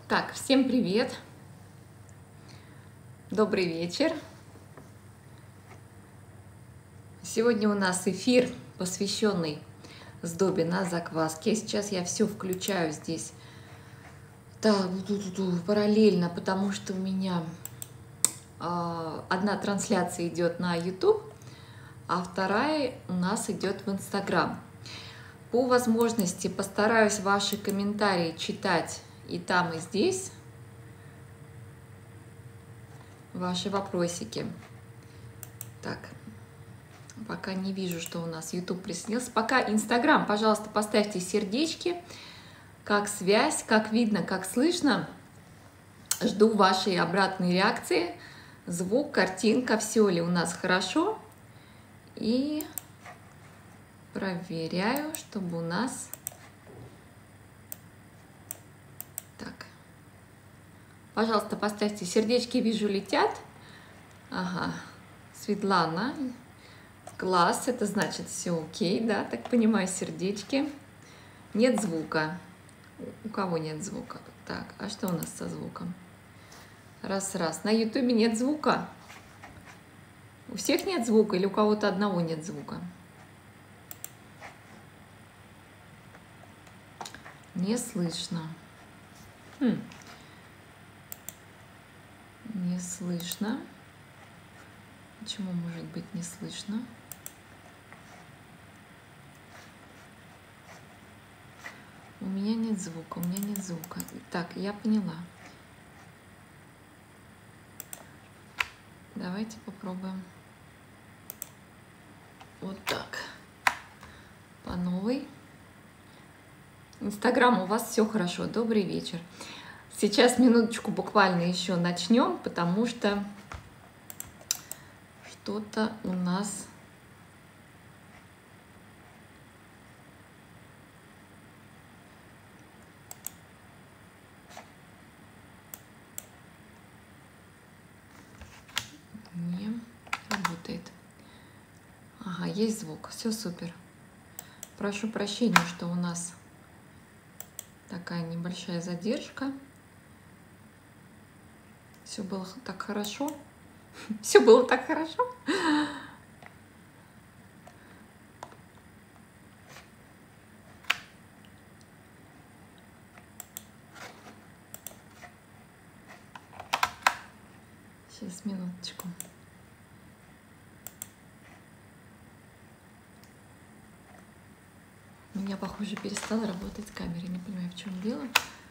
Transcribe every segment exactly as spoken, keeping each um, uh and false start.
Так, всем привет! Добрый вечер! Сегодня у нас эфир, посвященный сдобе на закваске. Сейчас я все включаю здесь так, параллельно, потому что у меня э, одна трансляция идет на YouTube, а вторая у нас идет в Instagram. По возможности постараюсь ваши комментарии читать и там, и здесь. Ваши вопросики. Так, пока не вижу, что у нас YouTube присоединился. Пока Instagram, пожалуйста, поставьте сердечки. Как связь, как видно, как слышно. Жду вашей обратной реакции. Звук, картинка, все ли у нас хорошо. И проверяю, чтобы у нас... Так. Пожалуйста, поставьте сердечки, вижу, летят. Ага, Светлана. Класс, это значит все окей, да, так понимаю, сердечки. Нет звука. У кого нет звука? Так, а что у нас со звуком? Раз-раз. На ютубе нет звука. У всех нет звука или у кого-то одного нет звука? Не слышно. Хм. Не слышно. Почему может быть не слышно? У меня нет звука, у меня нет звука. Так, я поняла. Давайте попробуем. Вот так. По новой. Инстаграм, у вас все хорошо. Добрый вечер. Сейчас минуточку буквально еще начнем, потому что что-то у нас не работает. Ага, есть звук, все супер. Прошу прощения, что у нас такая небольшая задержка. Все было так хорошо. Все было так хорошо. Сейчас, минуточку. У меня, похоже, перестала работать камера. Не понимаю, в чем дело.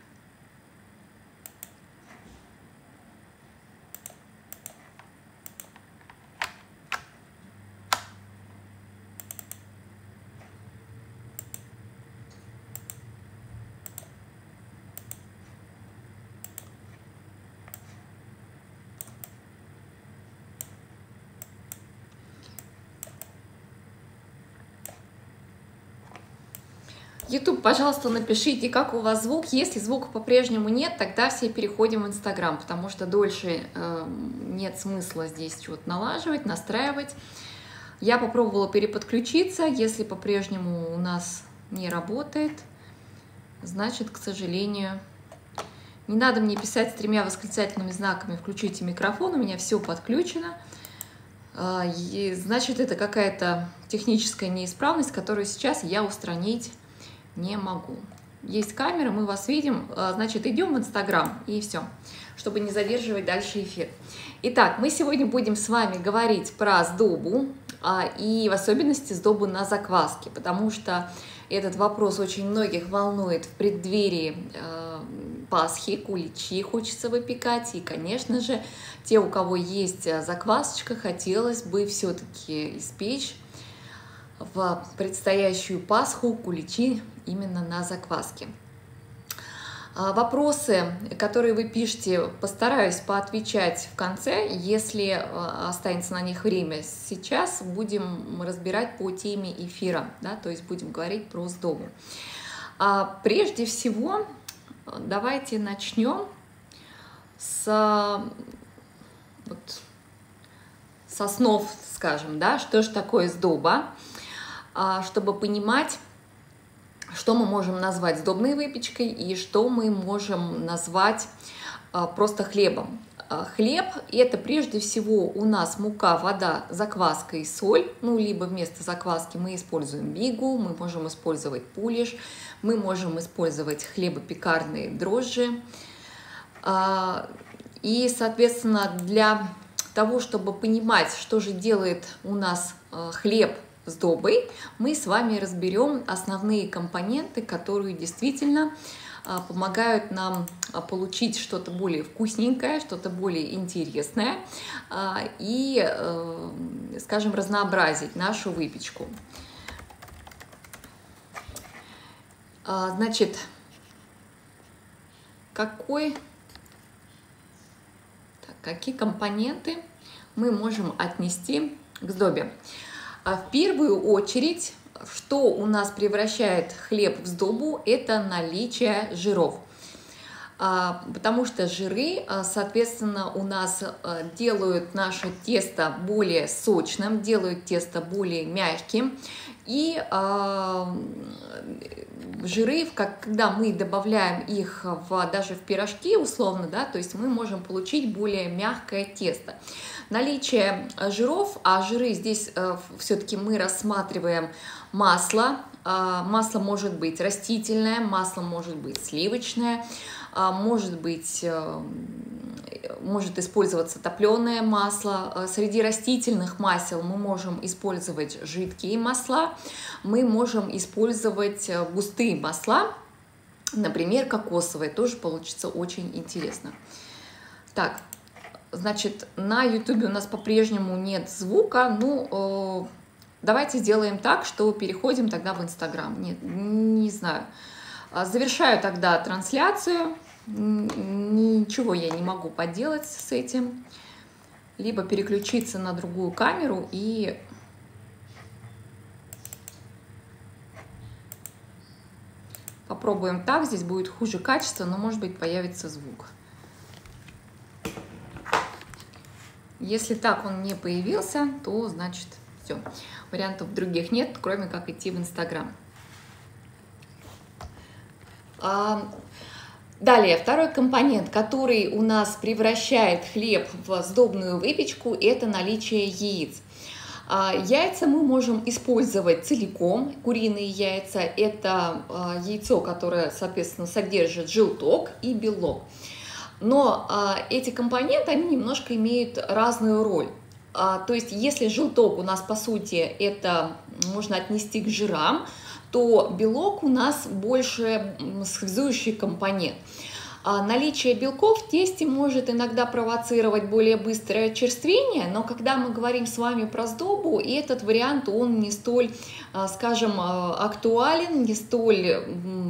YouTube, пожалуйста, напишите, как у вас звук. Если звука по-прежнему нет, тогда все переходим в Instagram, потому что дольше э, нет смысла здесь что-то налаживать, настраивать. Я попробовала переподключиться. Если по-прежнему у нас не работает, значит, к сожалению, не надо мне писать с тремя восклицательными знаками «включите микрофон», у меня все подключено. И, значит, это какая-то техническая неисправность, которую сейчас я устранить не могу. Есть камера, мы вас видим, значит, идем в Инстаграм, и все, чтобы не задерживать дальше эфир. Итак, мы сегодня будем с вами говорить про сдобу, и в особенности сдобу на закваске, потому что этот вопрос очень многих волнует в преддверии Пасхи, куличи хочется выпекать, и, конечно же, те, у кого есть заквасочка, хотелось бы все-таки испечь в предстоящую Пасху куличи именно на закваске. Вопросы, которые вы пишете, постараюсь поотвечать в конце, если останется на них время. Сейчас будем разбирать по теме эфира, да, то есть будем говорить про сдобу. А прежде всего, давайте начнем с, вот, с основ, скажем, да, что же такое сдоба, чтобы понимать, что мы можем назвать сдобной выпечкой и что мы можем назвать просто хлебом. Хлеб – это прежде всего у нас мука, вода, закваска и соль. Ну, либо вместо закваски мы используем бигу, мы можем использовать пулиш, мы можем использовать хлебопекарные дрожжи. И, соответственно, для того, чтобы понимать, что же делает у нас хлеб сдобой, мы с вами разберем основные компоненты, которые действительно помогают нам получить что-то более вкусненькое, что-то более интересное и, скажем, разнообразить нашу выпечку. Значит, какой, так, какие компоненты мы можем отнести к сдобе? В первую очередь, что у нас превращает хлеб в сдобу, это наличие жиров. Потому что жиры, соответственно, у нас делают наше тесто более сочным, делают тесто более мягким. И жиры, когда мы добавляем их в, даже в пирожки, условно, да, то есть мы можем получить более мягкое тесто. Наличие жиров, а жиры здесь все-таки мы рассматриваем масло. Масло может быть растительное, масло может быть сливочное, может быть, может использоваться топленое масло. Среди растительных масел мы можем использовать жидкие масла, мы можем использовать густые масла, например, кокосовые, тоже получится очень интересно. Так, значит, на ютубе у нас по-прежнему нет звука, ну, давайте сделаем так, что переходим тогда в Инстаграм. Нет, не знаю. Завершаю тогда трансляцию. Ничего я не могу поделать с этим. Либо переключиться на другую камеру и попробуем так. Здесь будет хуже качество, но может быть появится звук. Если так он не появился, то значит все. Вариантов других нет, кроме как идти в Инстаграм. Далее, второй компонент, который у нас превращает хлеб в сдобную выпечку, это наличие яиц. Яйца мы можем использовать целиком. Куриные яйца – это яйцо, которое, соответственно, содержит желток и белок. Но эти компоненты, они немножко имеют разную роль. То есть, если желток у нас, по сути, это можно отнести к жирам, то белок у нас больше связующий компонент. А наличие белков в тесте может иногда провоцировать более быстрое очерствение, но когда мы говорим с вами про сдобу, этот вариант, он не столь, скажем, актуален, не столь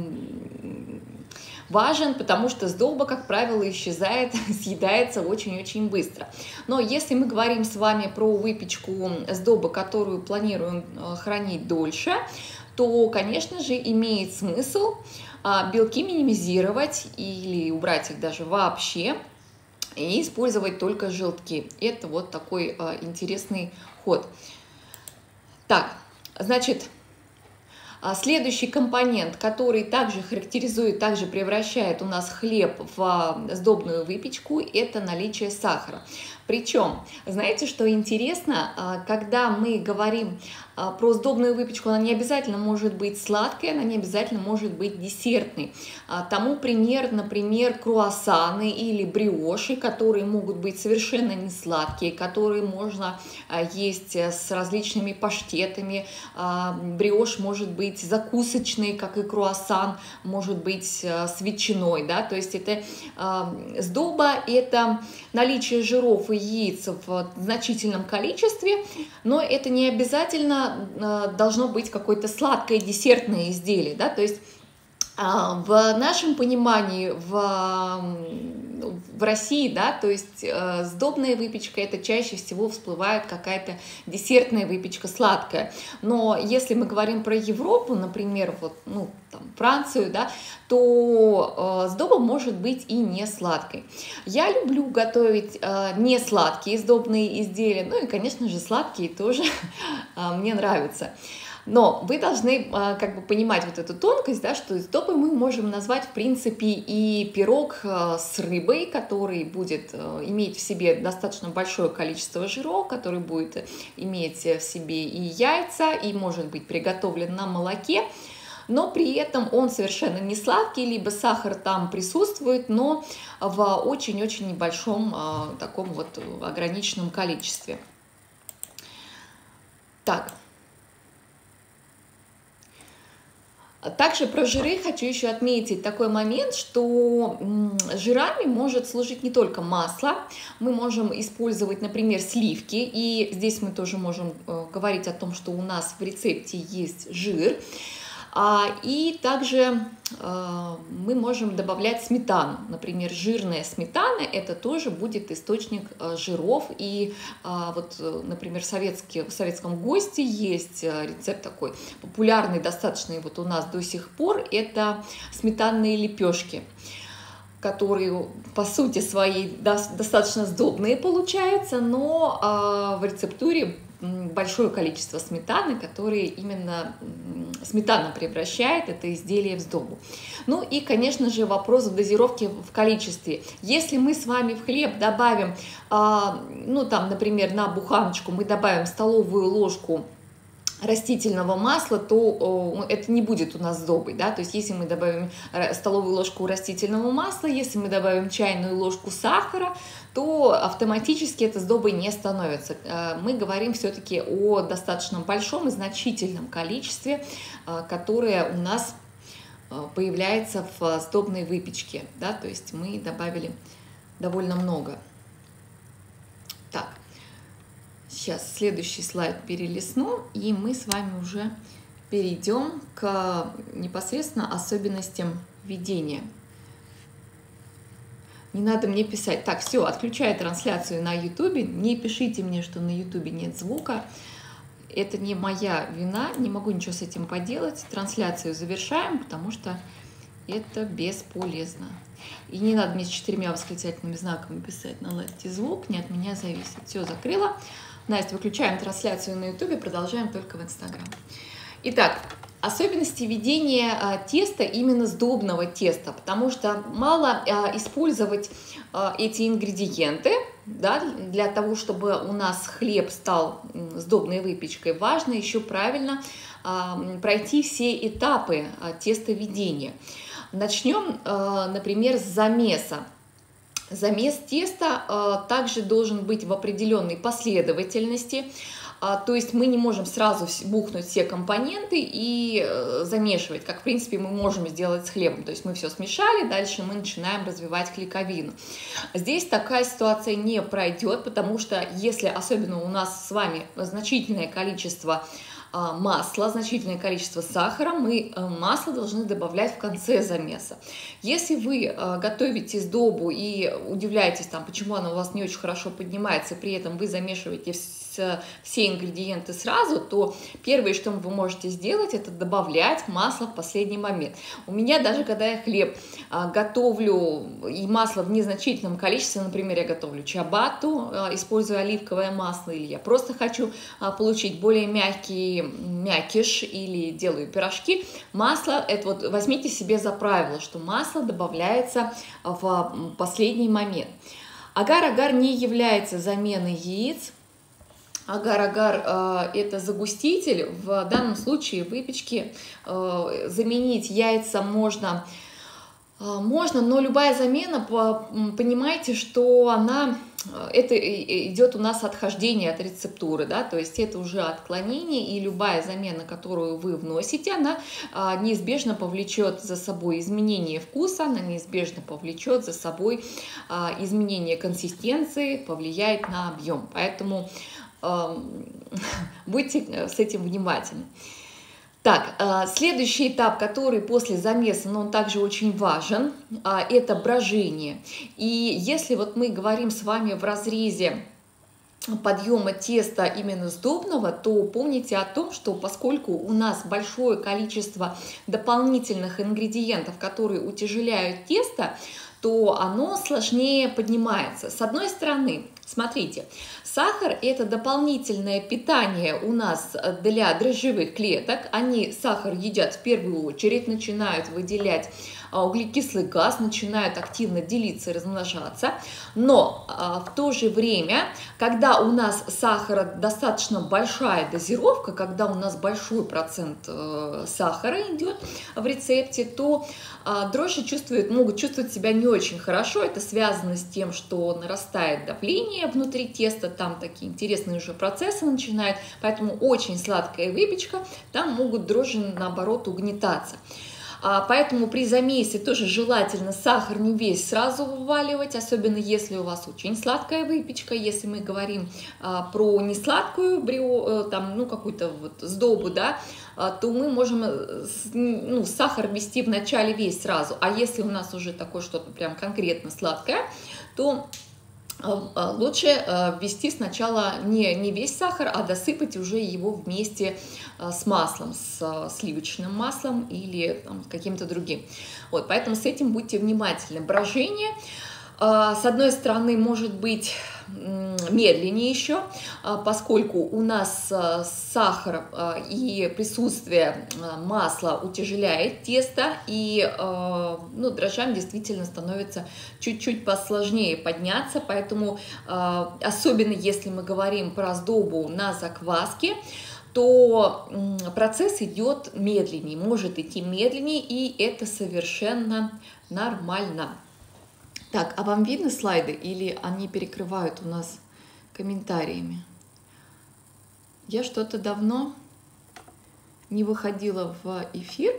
важен, потому что сдоба, как правило, исчезает, съедается очень-очень быстро. Но если мы говорим с вами про выпечку сдобы, которую планируем хранить дольше, то, конечно же, имеет смысл белки минимизировать или убрать их даже вообще и использовать только желтки. Это вот такой интересный ход. Так, значит, следующий компонент, который также характеризует, также превращает у нас хлеб в сдобную выпечку, это наличие сахара. Причем, знаете, что интересно, когда мы говорим про сдобную выпечку, она не обязательно может быть сладкой, она не обязательно может быть десертной. Тому пример, например, круассаны или бриоши, которые могут быть совершенно не сладкие, которые можно есть с различными паштетами. Бриош может быть закусочный, как и круассан, может быть с ветчиной, да, то есть это сдоба, это наличие жиров и яиц в значительном количестве, но это не обязательно должно быть какое-то сладкое десертное изделие, да, то есть в нашем понимании в, в России, да, то есть сдобная выпечка, это чаще всего всплывает какая-то десертная выпечка сладкая. Но если мы говорим про Европу, например, вот, ну, там, Францию, да, то э, сдоба может быть и не сладкой. Я люблю готовить э, не сладкие сдобные изделия, ну и, конечно же, сладкие тоже э, мне нравятся. Но вы должны как бы понимать вот эту тонкость, да, что сдобой мы можем назвать, в принципе, и пирог с рыбой, который будет иметь в себе достаточно большое количество жиров, который будет иметь в себе и яйца, и может быть приготовлен на молоке, но при этом он совершенно не сладкий, либо сахар там присутствует, но в очень-очень небольшом таком вот ограниченном количестве. Так. Также про жиры хочу еще отметить такой момент, что жирами может служить не только масло, мы можем использовать, например, сливки, и здесь мы тоже можем говорить о том, что у нас в рецепте есть жир. И также мы можем добавлять сметану. Например, жирная сметана – это тоже будет источник жиров. И вот, например, в, советские, в советском ГОСТе есть рецепт такой популярный достаточно и вот у нас до сих пор – это сметанные лепешки, которые по сути своей достаточно сдобные получаются, но в рецептуре большое количество сметаны, которые именно сметана превращает это изделие в сдобу. Ну и, конечно же, вопрос в дозировке в количестве. Если мы с вами в хлеб добавим, ну там, например, на буханочку мы добавим столовую ложку растительного масла, то это не будет у нас сдобой, да, то есть если мы добавим столовую ложку растительного масла, если мы добавим чайную ложку сахара, то автоматически это сдобой не становится. Мы говорим все-таки о достаточно большом и значительном количестве, которое у нас появляется в сдобной выпечке, да, то есть мы добавили довольно много. Так. Сейчас следующий слайд перелистну, и мы с вами уже перейдем к непосредственно особенностям ведения. Не надо мне писать. Так, все, отключаю трансляцию на ютубе. Не пишите мне, что на ютубе нет звука. Это не моя вина, не могу ничего с этим поделать. Трансляцию завершаем, потому что это бесполезно. И не надо мне с четырьмя восклицательными знаками писать «наладьте звук», не от меня зависит. Все, закрыла. Настя, выключаем трансляцию на ютубе, продолжаем только в инстаграм. Итак, особенности ведения теста, именно сдобного теста, потому что мало использовать эти ингредиенты, да, для того, чтобы у нас хлеб стал сдобной выпечкой. Важно еще правильно пройти все этапы тестоведения. Начнем, например, с замеса. Замес теста э, также должен быть в определенной последовательности, э, то есть мы не можем сразу бухнуть все компоненты и э, замешивать, как в принципе мы можем сделать с хлебом, то есть мы все смешали, дальше мы начинаем развивать клейковину. Здесь такая ситуация не пройдет, потому что если особенно у нас с вами значительное количество масла, значительное количество сахара, мы масло должны добавлять в конце замеса. Если вы готовите сдобу и удивляетесь, там, почему она у вас не очень хорошо поднимается, при этом вы замешиваете все ингредиенты сразу, то первое, что вы можете сделать, это добавлять масло в последний момент. У меня даже, когда я хлеб готовлю и масло в незначительном количестве, например, я готовлю чиабатту, используя оливковое масло, или я просто хочу получить более мягкий мякиш, или делаю пирожки, масло, это вот возьмите себе за правило, что масло добавляется в последний момент. Агар-агар не является заменой яиц. Агар-агар э, это загуститель. В данном случае в выпечке э, заменить яйца можно, э, можно, но любая замена, по, понимаете, что она, это идет у нас отхождение от рецептуры, да, то есть это уже отклонение, и любая замена, которую вы вносите, она э, неизбежно повлечет за собой изменение вкуса, она неизбежно повлечет за собой э, изменение консистенции, повлияет на объем. Поэтому будьте с этим внимательны. Так, следующий этап, который после замеса, но он также очень важен, это брожение. И если вот мы говорим с вами в разрезе подъема теста именно сдобного, то помните о том, что поскольку у нас большое количество дополнительных ингредиентов, которые утяжеляют тесто, то оно сложнее поднимается. С одной стороны, Смотрите, сахар – это дополнительное питание у нас для дрожжевых клеток. Они сахар едят в первую очередь, начинают выделять углекислый газ, начинают активно делиться и размножаться. Но в то же время, когда у нас сахара достаточно большая дозировка, когда у нас большой процент сахара идет в рецепте, то дрожжи чувствуют, могут чувствовать себя не очень хорошо. Это связано с тем, что нарастает давление внутри теста, там такие интересные уже процессы начинают, поэтому очень сладкая выпечка, там могут дрожжи наоборот угнетаться. Поэтому при замесе тоже желательно сахар не весь сразу вываливать, особенно если у вас очень сладкая выпечка. Если мы говорим а, про несладкую брио, там, ну, какую-то вот сдобу, да, а, то мы можем ну, сахар ввести в начале весь сразу. А если у нас уже такое что-то прям конкретно сладкое, то лучше ввести сначала не, не весь сахар, а досыпать уже его вместе с маслом, с сливочным маслом или каким-то другим. Вот, поэтому с этим будьте внимательны. Брожение, с одной стороны, может быть медленнее еще, поскольку у нас сахар и присутствие масла утяжеляет тесто, и ну, дрожжам действительно становится чуть-чуть посложнее подняться, поэтому особенно если мы говорим про сдобу на закваске, то процесс идет медленнее, может идти медленнее, и это совершенно нормально. Так, а вам видно слайды или они перекрывают у нас комментариями? Я что-то давно не выходила в эфир.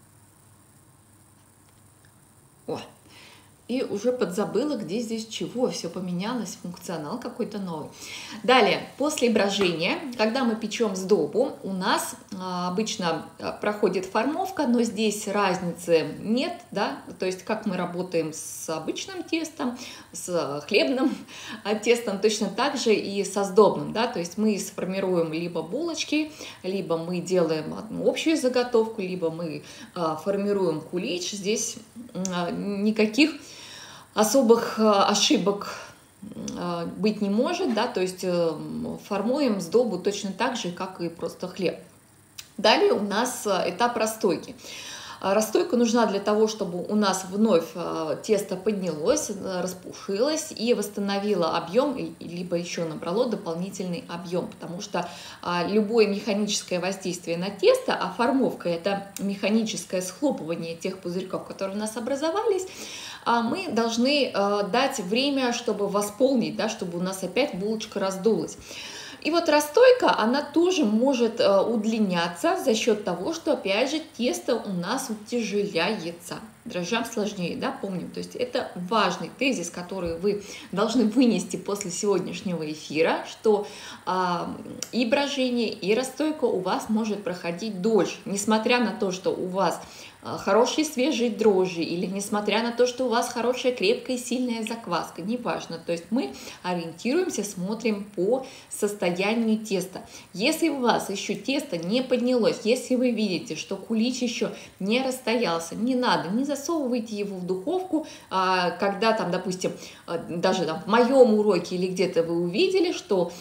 О, и уже подзабыла, где здесь чего. Все поменялось, функционал какой-то новый. Далее, после брожения, когда мы печем сдобу, у нас а, обычно проходит формовка, но здесь разницы нет, да, то есть как мы работаем с обычным тестом, с хлебным тестом, точно так же и со сдобным, да, то есть мы сформируем либо булочки, либо мы делаем одну общую заготовку, либо мы а, формируем кулич. Здесь а, никаких особых ошибок быть не может, да, то есть формуем сдобу точно так же, как и просто хлеб. Далее у нас этап расстойки. Расстойка нужна для того, чтобы у нас вновь тесто поднялось, распушилось и восстановило объем, либо еще набрало дополнительный объем, потому что любое механическое воздействие на тесто, а формовка – это механическое схлопывание тех пузырьков, которые у нас образовались, мы должны дать время, чтобы восполнить, да, чтобы у нас опять булочка раздулась. И вот расстойка, она тоже может удлиняться за счет того, что, опять же, тесто у нас утяжеляется. Дрожжам сложнее, да, помним. То есть это важный тезис, который вы должны вынести после сегодняшнего эфира, что а, и брожение, и расстойка у вас может проходить дольше, несмотря на то, что у вас хорошие свежие дрожжи, или несмотря на то, что у вас хорошая крепкая и сильная закваска, неважно. То есть мы ориентируемся, смотрим по состоянию теста. Если у вас еще тесто не поднялось, если вы видите, что кулич еще не расстоялся, не надо, не засовывайте его в духовку, когда там, допустим, даже там в моем уроке или где-то вы увидели, что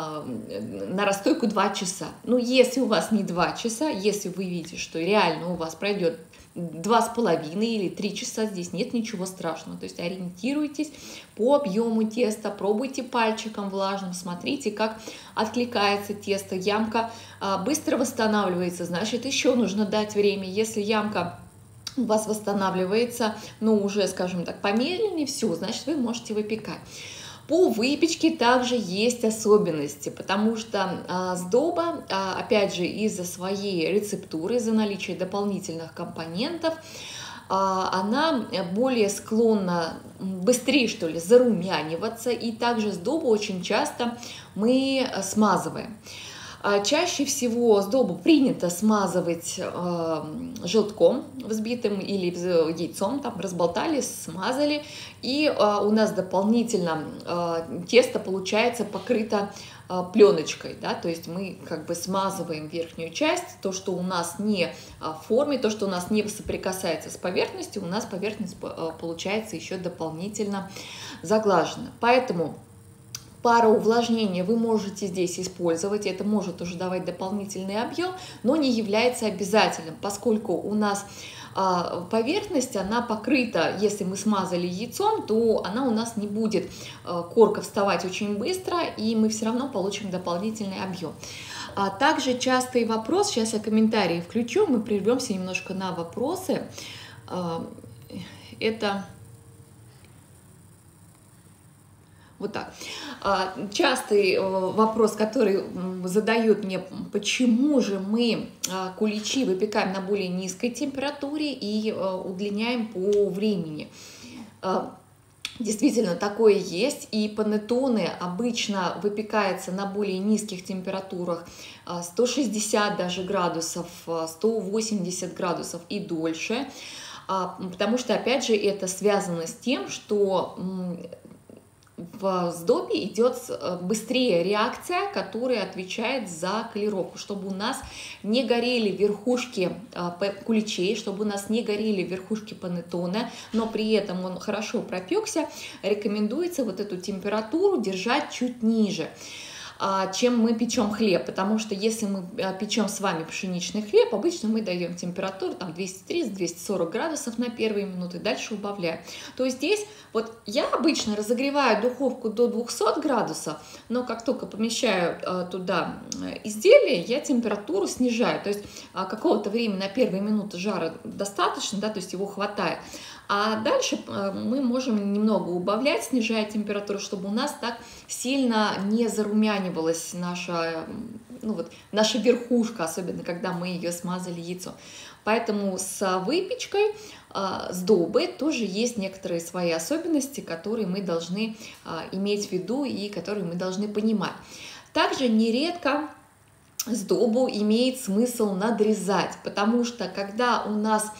на расстойку два часа. Ну, если у вас не два часа, если вы видите, что реально у вас пройдет два с половиной или три часа, здесь нет ничего страшного. То есть ориентируйтесь по объему теста, пробуйте пальчиком влажным, смотрите, как откликается тесто. Ямка быстро восстанавливается, значит, еще нужно дать время. Если ямка у вас восстанавливается, но уже, скажем так, помедленнее, все, значит, вы можете выпекать. По выпечке также есть особенности, потому что а, сдоба, а, опять же, из-за своей рецептуры, из-за наличия дополнительных компонентов, а, она более склонна быстрее, что ли, зарумяниваться, и также сдобу очень часто мы смазываем. Чаще всего сдобу принято смазывать э, желтком взбитым или яйцом, там разболтали, смазали, и э, у нас дополнительно э, тесто получается покрыто э, пленочкой, да, то есть мы как бы смазываем верхнюю часть, то, что у нас не в форме, то, что у нас не соприкасается с поверхностью, у нас поверхность э, получается еще дополнительно заглажена. Поэтому Пароувлажнение вы можете здесь использовать, это может уже давать дополнительный объем, но не является обязательным, поскольку у нас поверхность, она покрыта, если мы смазали яйцом, то она у нас не будет, корка, вставать очень быстро, и мы все равно получим дополнительный объем. А также частый вопрос, сейчас я комментарии включу, мы прервемся немножко на вопросы. Это вот так. Частый вопрос, который задают мне, почему же мы куличи выпекаем на более низкой температуре и удлиняем по времени. Действительно, такое есть, и панеттоне обычно выпекается на более низких температурах, сто шестьдесят даже градусов, сто восемьдесят градусов и дольше, потому что, опять же, это связано с тем, что в сдобе идет быстрее реакция, которая отвечает за колеровку, чтобы у нас не горели верхушки куличей, чтобы у нас не горели верхушки панеттоне, но при этом он хорошо пропекся. Рекомендуется вот эту температуру держать чуть ниже, чем мы печем хлеб, потому что если мы печем с вами пшеничный хлеб, обычно мы даем температуру там двести тридцать — двести сорок градусов на первые минуты, дальше убавляем. То есть здесь вот я обычно разогреваю духовку до двухсот градусов, но как только помещаю туда изделие, я температуру снижаю, то есть какого-то времени на первые минуты жара достаточно, да, то есть его хватает. А дальше мы можем немного убавлять, снижая температуру, чтобы у нас так сильно не зарумянивалась наша, ну вот, наша верхушка, особенно когда мы ее смазали яйцом. Поэтому с выпечкой сдобы тоже есть некоторые свои особенности, которые мы должны иметь в виду и которые мы должны понимать. Также нередко сдобу имеет смысл надрезать, потому что когда у нас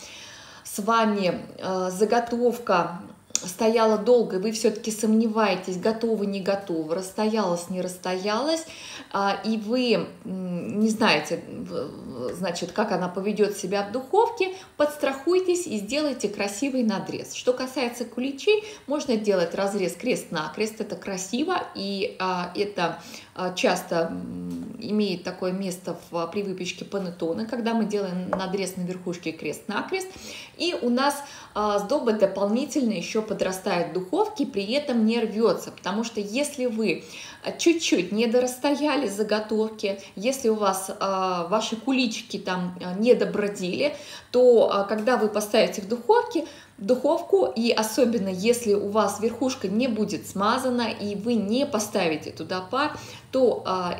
с вами э, заготовка стояла долго, вы все-таки сомневаетесь, готово, не готово, расстоялась, не расстоялась, э, и вы э, не знаете, значит, как она поведет себя в духовке, подстрахуйтесь и сделайте красивый надрез. Что касается куличей, можно делать разрез крест-накрест, это красиво, и э, это э, часто имеет такое место в, при выпечке панеттоне, когда мы делаем надрез на верхушке крест-накрест, и у нас а, сдоба дополнительно еще подрастает в духовке, при этом не рвется, потому что если вы чуть-чуть не дорасстояли заготовки, если у вас а, ваши куличики там не добродели, то а, когда вы поставите в духовке, духовку, и особенно если у вас верхушка не будет смазана и вы не поставите туда пар, то а,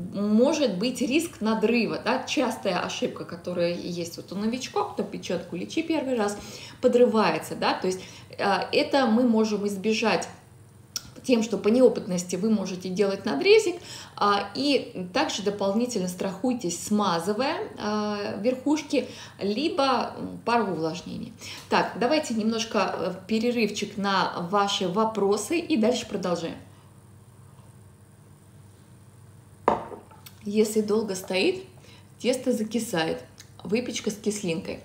может быть риск надрыва, да? Частая ошибка, которая есть вот у новичков, кто печет куличи первый раз, подрывается, да, то есть это мы можем избежать тем, что по неопытности вы можете делать надрезик, и также дополнительно страхуйтесь, смазывая верхушки, либо пароувлажнение. Так, давайте немножко перерывчик на ваши вопросы и дальше продолжаем. Если долго стоит, тесто закисает. Выпечка с кислинкой.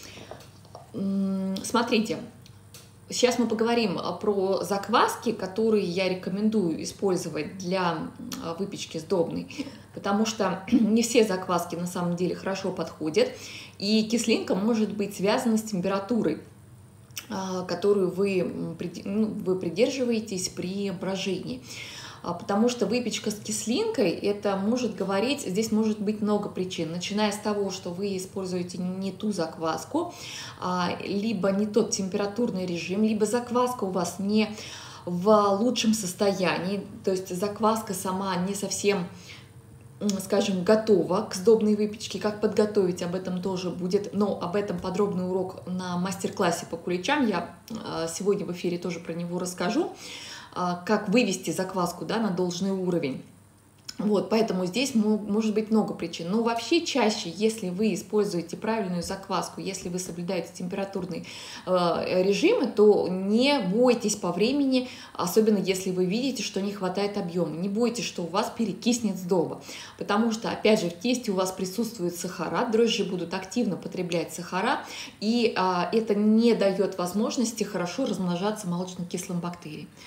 Смотрите, сейчас мы поговорим про закваски, которые я рекомендую использовать для выпечки сдобной, потому что не все закваски на самом деле хорошо подходят, и кислинка может быть связана с температурой, которую вы, ну, вы придерживаетесь при брожении. Потому что выпечка с кислинкой, это может говорить, здесь может быть много причин, начиная с того, что вы используете не ту закваску, либо не тот температурный режим, либо закваска у вас не в лучшем состоянии, то есть закваска сама не совсем, скажем, готова к сдобной выпечке. Как подготовить, об этом тоже будет, но об этом подробный урок на мастер-классе по куличам, я сегодня в эфире тоже про него расскажу, как вывести закваску, да, на должный уровень. Вот, поэтому здесь может быть много причин. Но вообще чаще, если вы используете правильную закваску, если вы соблюдаете температурные э, режимы, то не бойтесь по времени, особенно если вы видите, что не хватает объема. Не бойтесь, что у вас перекиснет сдоба, потому что, опять же, в тесте у вас присутствует сахара, дрожжи будут активно потреблять сахара, и э, это не дает возможности хорошо размножаться молочно-кислым бактериям.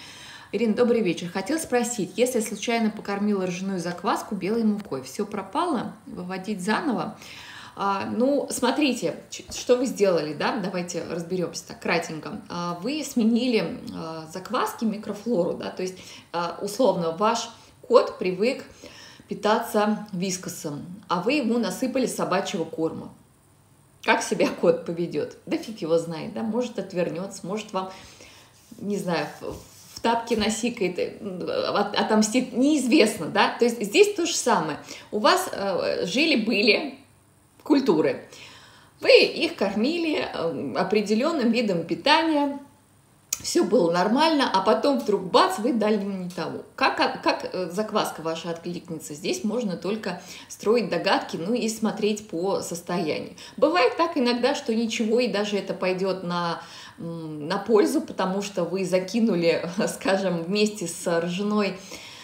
Ирина, добрый вечер. Хотел спросить, если случайно покормила ржаную закваску белой мукой, все пропало? Выводить заново? А, ну, смотрите, что вы сделали, да? Давайте разберемся так кратенько. А, вы сменили а, закваски микрофлору, да? То есть, а, условно, ваш кот привык питаться вискосом, а вы ему насыпали собачьего корма. Как себя кот поведет? Да фиг его знает, да? Может, отвернется, может, вам, не знаю, в тапки насикает, отомстит, неизвестно, да? То есть здесь то же самое. У вас э, жили-были культуры. Вы их кормили э, определенным видом питания, все было нормально, а потом вдруг бац, вы дали ему не того. Как, как закваска ваша откликнется? Здесь можно только строить догадки, ну и смотреть по состоянию. Бывает так иногда, что ничего, и даже это пойдет на, на пользу, потому что вы закинули, скажем, вместе с ржаной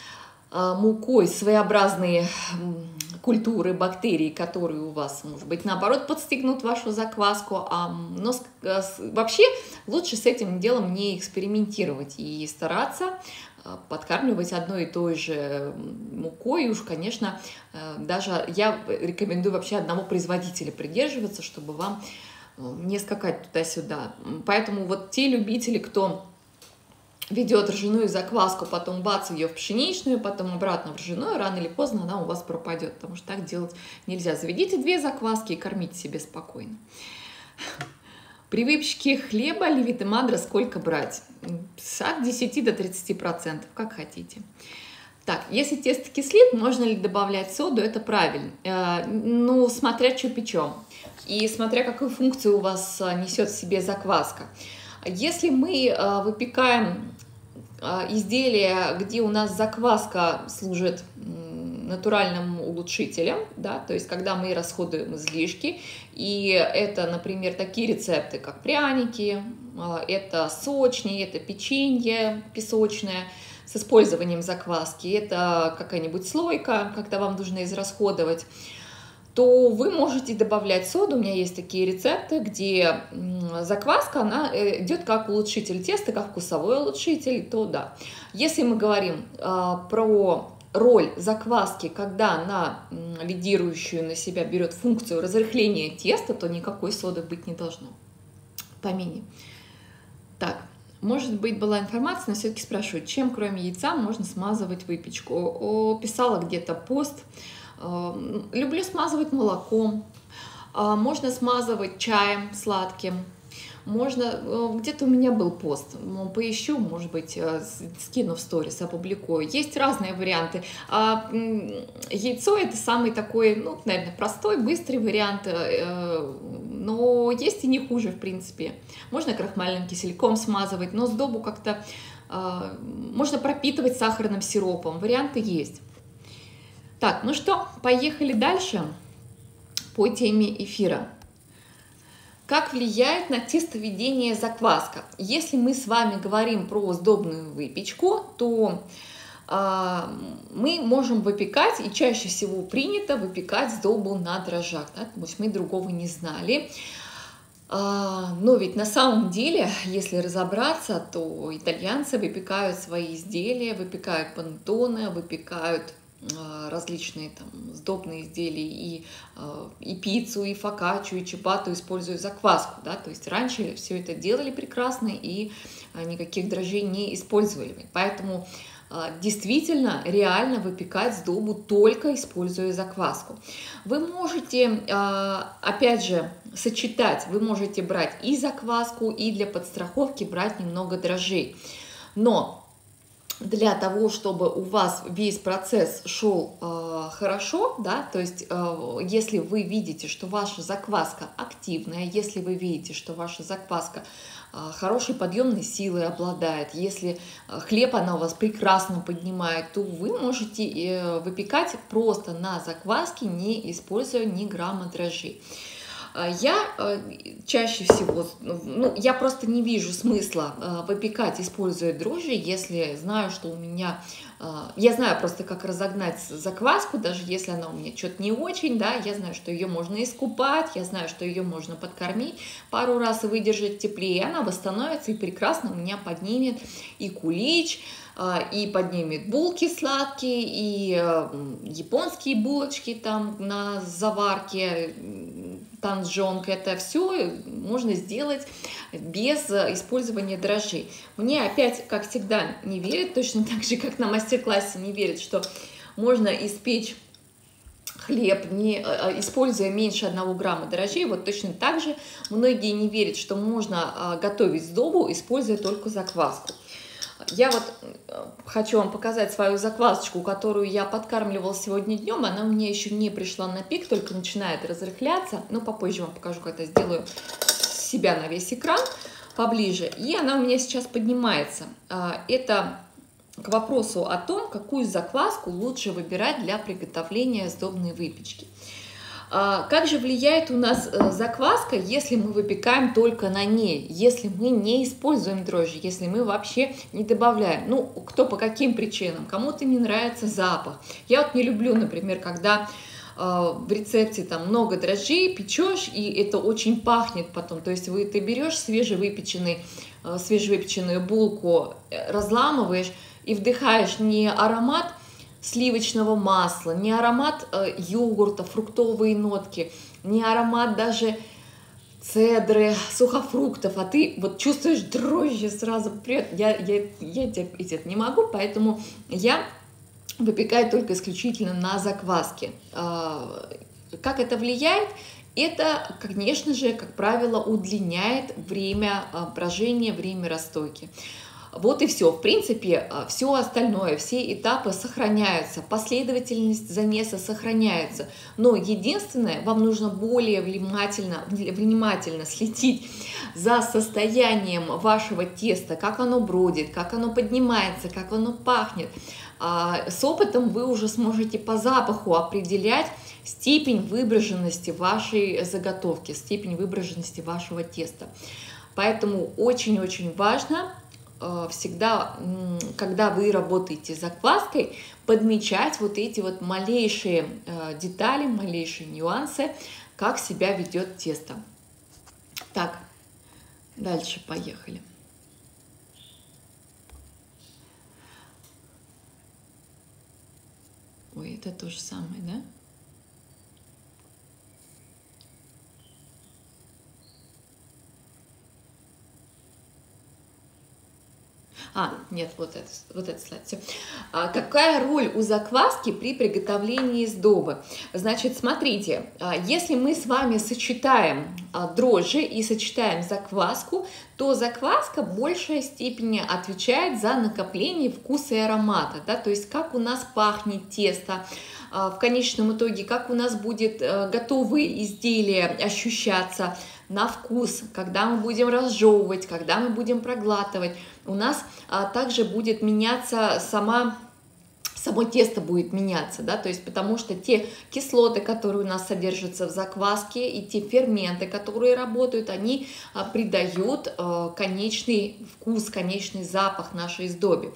мукой своеобразные культуры, бактерий, которые у вас, может быть, наоборот, подстегнут вашу закваску. А, но вообще лучше с этим делом не экспериментировать и стараться подкармливать одной и той же мукой. И уж, конечно, даже я рекомендую вообще одного производителя придерживаться, чтобы вам не скакать туда-сюда. Поэтому вот те любители, кто ведет ржаную закваску, потом бац ее в пшеничную, потом обратно в ржаную, рано или поздно она у вас пропадет, потому что так делать нельзя. Заведите две закваски и кормите себе спокойно. При выпечке хлеба левиты мадра сколько брать? От десяти до тридцати процентов, как хотите. Так, если тесто кислит, можно ли добавлять соду? Это правильно. Э, ну, смотря что печем. И смотря какую функцию у вас несет в себе закваска. Если мы э, выпекаем э, изделие, где у нас закваска служит натуральным улучшителем, да, то есть когда мы расходуем излишки, и это, например, такие рецепты, как пряники, э, это сочни, это печенье песочное с использованием закваски, это какая-нибудь слойка, когда вам нужно израсходовать, то вы можете добавлять соду. У меня есть такие рецепты, где закваска, она идет как улучшитель теста, как вкусовой улучшитель, то да. Если мы говорим а, про роль закваски, когда она лидирующую на себя берет функцию разрыхления теста, то никакой соды быть не должно. Помини. Так, может быть, была информация, но все-таки спрашиваю, чем кроме яйца можно смазывать выпечку? О, писала где-то пост. Люблю смазывать молоком, можно смазывать чаем сладким, можно, где-то у меня был пост, поищу, может быть, скину в сторис, опубликую. Есть разные варианты. Яйцо — это самый такой, ну, наверное, простой, быстрый вариант, но есть и не хуже, в принципе. Можно крахмальным кисельком смазывать, но сдобу как-то можно пропитывать сахарным сиропом, варианты есть. Так, ну что, поехали дальше по теме эфира. Как влияет на тестоведение закваска? Если мы с вами говорим про сдобную выпечку, то э, мы можем выпекать, и чаще всего принято выпекать сдобу на дрожжах. Да? То есть мы другого не знали. А, но ведь на самом деле, если разобраться, то итальянцы выпекают свои изделия, выпекают панеттоне, выпекают различные там сдобные изделия, и, и пиццу, и фокаччу, и чипату, используя закваску, да, то есть раньше все это делали прекрасно и никаких дрожжей не использовали, поэтому действительно реально выпекать сдобу только используя закваску. Вы можете, опять же, сочетать, вы можете брать и закваску, и для подстраховки брать немного дрожжей, но для того, чтобы у вас весь процесс шел э, хорошо, да, то есть э, если вы видите, что ваша закваска активная, если вы видите, что ваша закваска э, хорошей подъемной силой обладает, если э, хлеб она у вас прекрасно поднимает, то вы можете э, выпекать просто на закваске, не используя ни грамма дрожжей. Я чаще всего, ну, я просто не вижу смысла выпекать, используя дрожжи, если знаю, что у меня, я знаю просто, как разогнать закваску, даже если она у меня что-то не очень, да, я знаю, что ее можно искупать, я знаю, что ее можно подкормить пару раз и выдержать в тепле, и она восстановится и прекрасно у меня поднимет и кулич, и поднимет булки сладкие, и японские булочки там на заварке, танжонг. Это все можно сделать без использования дрожжей. Мне опять, как всегда, не верят, точно так же, как на мастер-классе не верят, что можно испечь хлеб, не, используя меньше одного грамма дрожжей. Вот точно так же многие не верят, что можно готовить сдобу, используя только закваску. Я вот хочу вам показать свою заквасочку, которую я подкармливала сегодня днем. Она у меня еще не пришла на пик, только начинает разрыхляться. Но попозже вам покажу, как это сделаю себя на весь экран поближе. И она у меня сейчас поднимается. Это к вопросу о том, какую закваску лучше выбирать для приготовления сдобной выпечки. Как же влияет у нас закваска, если мы выпекаем только на ней, если мы не используем дрожжи, если мы вообще не добавляем? Ну, кто по каким причинам? Кому-то не нравится запах. Я вот не люблю, например, когда в рецепте там много дрожжей, печешь, и это очень пахнет потом. То есть вы, ты берешь свежевыпеченный, свежевыпеченную булку, разламываешь и вдыхаешь не аромат сливочного масла, не аромат э, йогурта, фруктовые нотки, не аромат даже цедры, сухофруктов, а ты вот чувствуешь дрожжи сразу. Привет, я, я, я терпеть не могу, поэтому я выпекаю только исключительно на закваске. Э, как это влияет? Это, конечно же, как правило, удлиняет время брожения, время расстойки. Вот и все. В принципе, все остальное, все этапы сохраняются, последовательность замеса сохраняется. Но единственное, вам нужно более внимательно, внимательно следить за состоянием вашего теста, как оно бродит, как оно поднимается, как оно пахнет. С опытом вы уже сможете по запаху определять степень выброженности вашей заготовки, степень выброженности вашего теста. Поэтому очень-очень важно всегда, когда вы работаете с закваской, подмечать вот эти вот малейшие детали, малейшие нюансы, как себя ведет тесто. Так, дальше поехали. Ой, это то же самое, да? А, нет, вот это, вот это слайд. Все. А, какая роль у закваски при приготовлении сдобы? Значит, смотрите, если мы с вами сочетаем дрожжи и сочетаем закваску, то закваска в большей степени отвечает за накопление вкуса и аромата, да, то есть как у нас пахнет тесто, в конечном итоге, как у нас будет готовые изделия ощущаться на вкус, когда мы будем разжевывать, когда мы будем проглатывать. У нас а, также будет меняться сама, само тесто будет меняться, да, то есть потому что те кислоты, которые у нас содержатся в закваске, и те ферменты, которые работают, они а, придают а, конечный вкус, конечный запах нашей сдобе.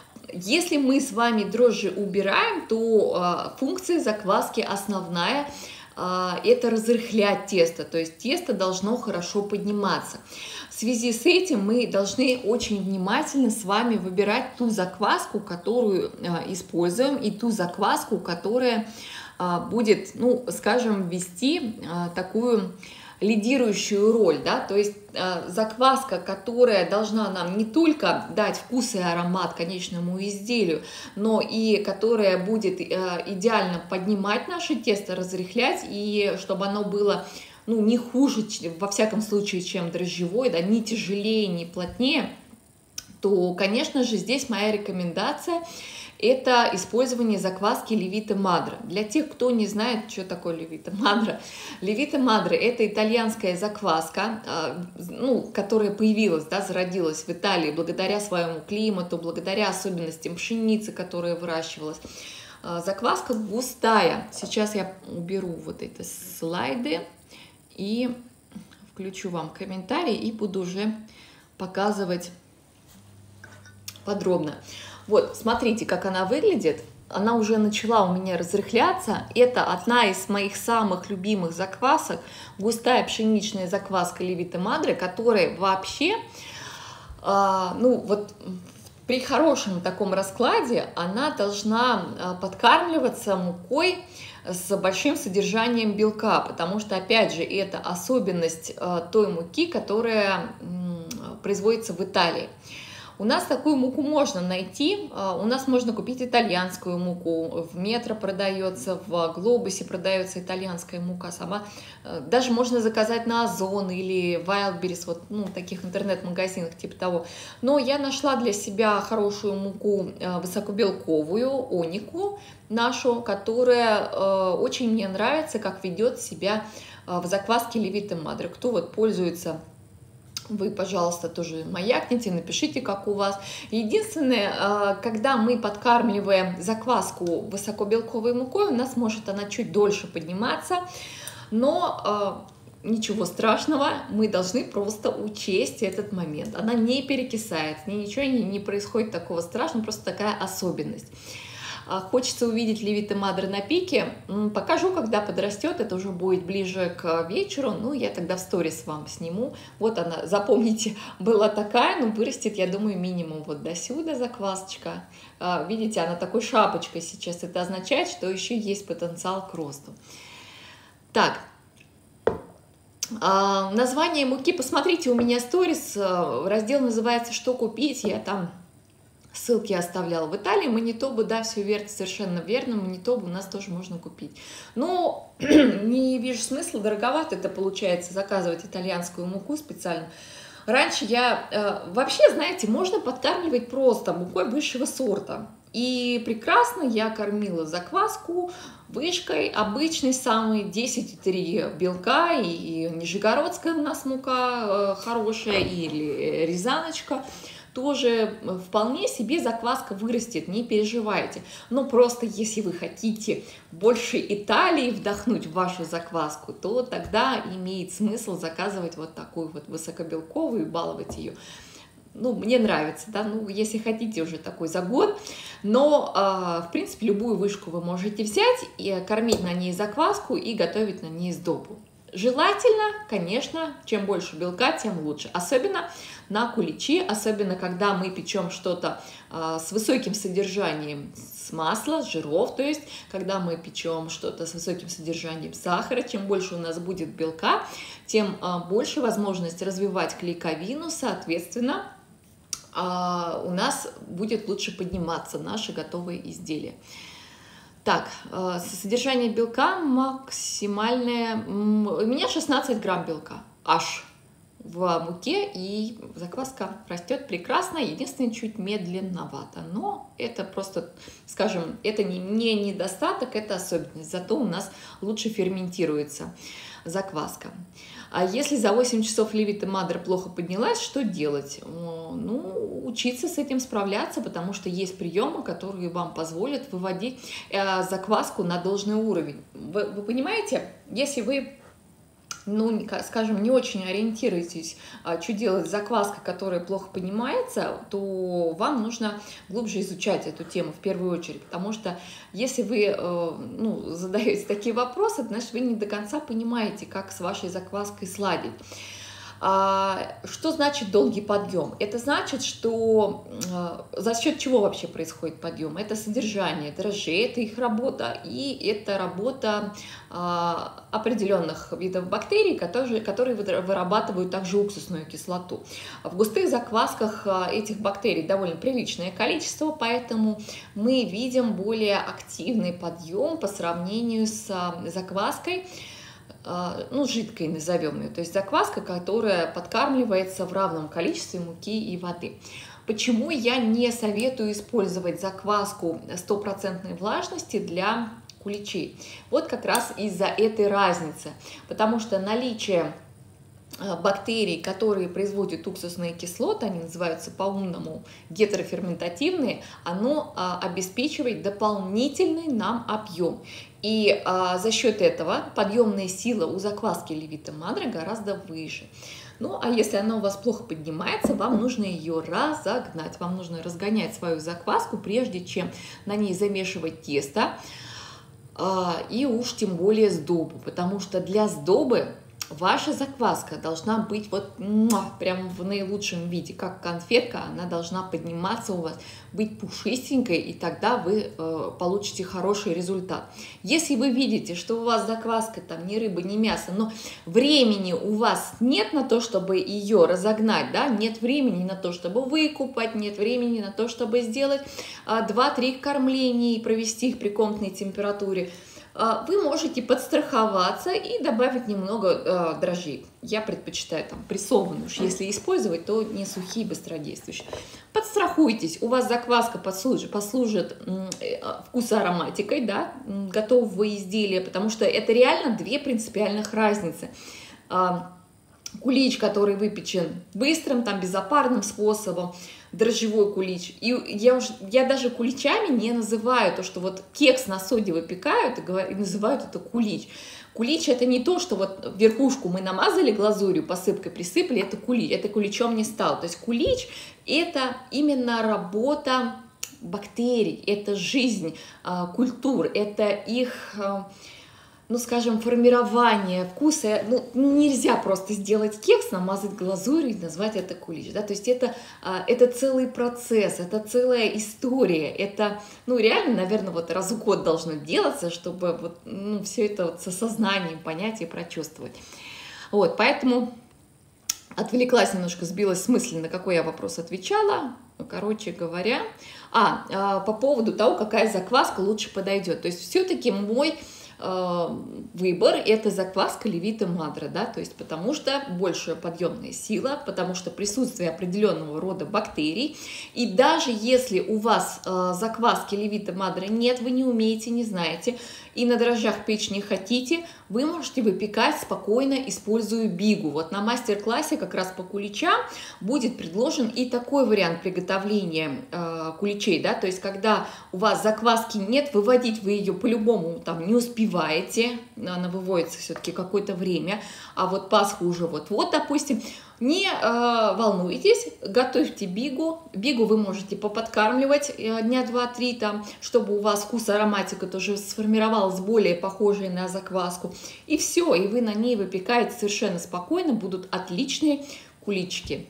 Если мы с вами дрожжи убираем, то а, функция закваски основная – это разрыхлять тесто, то есть тесто должно хорошо подниматься. В связи с этим мы должны очень внимательно с вами выбирать ту закваску, которую используем, и ту закваску, которая будет, ну, скажем, вести такую лидирующую роль, да, то есть э, закваска, которая должна нам не только дать вкус и аромат конечному изделию, но и которая будет э, идеально поднимать наше тесто, разрыхлять, и чтобы оно было, ну, не хуже, во всяком случае, чем дрожжевой, да, не тяжелее, не плотнее, то, конечно же, здесь моя рекомендация – это использование закваски Левита Мадре. Для тех, кто не знает, что такое Левита Мадре, Левита Мадре – это итальянская закваска, ну, которая появилась, да, зародилась в Италии благодаря своему климату, благодаря особенностям пшеницы, которая выращивалась. Закваска густая. Сейчас я уберу вот эти слайды и включу вам комментарий и буду уже показывать подробно. Вот, смотрите, как она выглядит. Она уже начала у меня разрыхляться. Это одна из моих самых любимых заквасок. Густая пшеничная закваска Левита Мадре, которая вообще, э, ну вот при хорошем таком раскладе, она должна подкармливаться мукой с большим содержанием белка, потому что, опять же, это особенность той муки, которая производится в Италии. У нас такую муку можно найти, у нас можно купить итальянскую муку, в Метро продается, в Глобусе продается итальянская мука сама, даже можно заказать на Озон или Wildberries, вот, ну, таких интернет-магазинах типа того. Но я нашла для себя хорошую муку высокобелковую, онику нашу, которая очень мне нравится, как ведет себя в закваске Левита Мадре. Кто вот пользуется, вы, пожалуйста, тоже маякните, напишите, как у вас. Единственное, когда мы подкармливаем закваску высокобелковой мукой, у нас может она чуть дольше подниматься, но ничего страшного, мы должны просто учесть этот момент. Она не перекисает, с ней ничего не, не происходит такого страшного, просто такая особенность. Хочется увидеть Левита Мадре на пике. Покажу, когда подрастет. Это уже будет ближе к вечеру. Ну, я тогда в сторис вам сниму. Вот она, запомните, была такая, но вырастет, я думаю, минимум вот до сюда заквасочка. Видите, она такой шапочкой сейчас. Это означает, что еще есть потенциал к росту. Так. Название муки. Посмотрите, у меня сторис. Раздел называется «Что купить?». Я там ссылки оставляла. В Италии Манитобу, да, все верно, совершенно верно, Манитобу у нас тоже можно купить. Но не вижу смысла, дороговато это получается, заказывать итальянскую муку специально. Раньше я, э, вообще, знаете, можно подкармливать просто мукой высшего сорта. И прекрасно я кормила закваску вышкой, обычной самой, десять и три белка, и нижегородская у нас мука э, хорошая, или рязаночка. Тоже вполне себе закваска вырастет, не переживайте. Но просто если вы хотите больше Италии вдохнуть в вашу закваску, то тогда имеет смысл заказывать вот такую вот высокобелковую и баловать ее. Ну, мне нравится, да, ну, если хотите уже такой за год. Но, э, в принципе, любую вышку вы можете взять и кормить на ней закваску и готовить на ней сдобу. Желательно, конечно, чем больше белка, тем лучше. Особенно на куличи, особенно когда мы печем что-то э, с высоким содержанием с масла, с жиров, то есть когда мы печем что-то с высоким содержанием сахара, чем больше у нас будет белка, тем э, больше возможность развивать клейковину, соответственно, э, у нас будет лучше подниматься наши готовые изделия. Так, содержание белка максимальное, у меня шестнадцать грамм белка аж в муке, и закваска растет прекрасно, единственное, чуть медленновато, но это просто, скажем, это не, не недостаток, это особенность, зато у нас лучше ферментируется закваска. А если за восемь часов Левита Мадре плохо поднялась, что делать? Ну, учиться с этим справляться, потому что есть приемы, которые вам позволят выводить закваску на должный уровень. Вы, вы понимаете, если вы, ну, скажем, не очень ориентируетесь, что делать с закваской, которая плохо поднимается, то вам нужно глубже изучать эту тему в первую очередь, потому что если вы, ну, задаете такие вопросы, значит, вы не до конца понимаете, как с вашей закваской сладить. Что значит долгий подъем? Это значит, что за счет чего вообще происходит подъем? Это содержание дрожжей, это их работа, и это работа определенных видов бактерий, которые, которые вырабатывают также уксусную кислоту. В густых заквасках этих бактерий довольно приличное количество, поэтому мы видим более активный подъем по сравнению с закваской, ну, жидкой назовем ее, то есть закваска, которая подкармливается в равном количестве муки и воды. Почему я не советую использовать закваску стопроцентной влажности для куличей? Вот как раз из-за этой разницы, потому что наличие бактерий, которые производят уксусные кислоты, они называются по-умному гетероферментативные, оно обеспечивает дополнительный нам объем. И а, за счет этого подъемная сила у закваски Левита Мадре гораздо выше. Ну, а если она у вас плохо поднимается, вам нужно ее разогнать. Вам нужно разгонять свою закваску, прежде чем на ней замешивать тесто. А, и уж тем более сдобу, потому что для сдобы ваша закваска должна быть вот прям в наилучшем виде, как конфетка, она должна подниматься у вас, быть пушистенькой, и тогда вы э, получите хороший результат. Если вы видите, что у вас закваска там ни рыба, ни мясо, но времени у вас нет на то, чтобы ее разогнать, да, нет времени на то, чтобы выкупать, нет времени на то, чтобы сделать э, два-три кормления и провести их при комнатной температуре, вы можете подстраховаться и добавить немного э, дрожжей. Я предпочитаю там прессованную, уж если использовать, то не сухие, быстродействующие. Подстрахуйтесь, у вас закваска послужит, послужит э, вкусоароматикой, да, готового изделия, потому что это реально две принципиальных разницы. Э, кулич, который выпечен быстрым, там, безопарным способом, дрожжевой кулич. И я, уж, я даже куличами не называю то, что вот кекс на соде выпекают и, говорят, и называют это кулич. Кулич — это не то, что вот верхушку мы намазали глазурью, посыпкой присыпали, это кулич, это куличом не стал. То есть кулич — это именно работа бактерий, это жизнь а, культур, это их... А, ну, скажем, формирование вкуса. Ну, нельзя просто сделать кекс, намазать глазурью и назвать это кулич, да, то есть это, это целый процесс, это целая история, это, ну, реально, наверное, вот раз в год должно делаться, чтобы вот, ну, все это вот с осознанием понять и прочувствовать. Вот, поэтому отвлеклась немножко, сбилась с мысли, на какой я вопрос отвечала. Короче говоря, а, по поводу того, какая закваска лучше подойдет, то есть все-таки мой выбор — это закваска Левита Мадре, да, то есть потому что большая подъемная сила, потому что присутствие определенного рода бактерий, и даже если у вас э, закваски Левита Мадре нет, вы не умеете, не знаете, и на дрожжах печь не хотите, вы можете выпекать спокойно, используя бигу. Вот на мастер-классе как раз по куличам будет предложен и такой вариант приготовления э, куличей, да, то есть когда у вас закваски нет, выводить вы ее по-любому там не успеваете, она выводится все-таки какое-то время, а вот Пасху уже вот-вот, допустим, не э, волнуйтесь, готовьте бигу. Бигу вы можете поподкармливать э, дня два-три, там, чтобы у вас вкус, ароматика тоже сформировалась более похожей на закваску. И все, и вы на ней выпекаете совершенно спокойно, будут отличные куличики.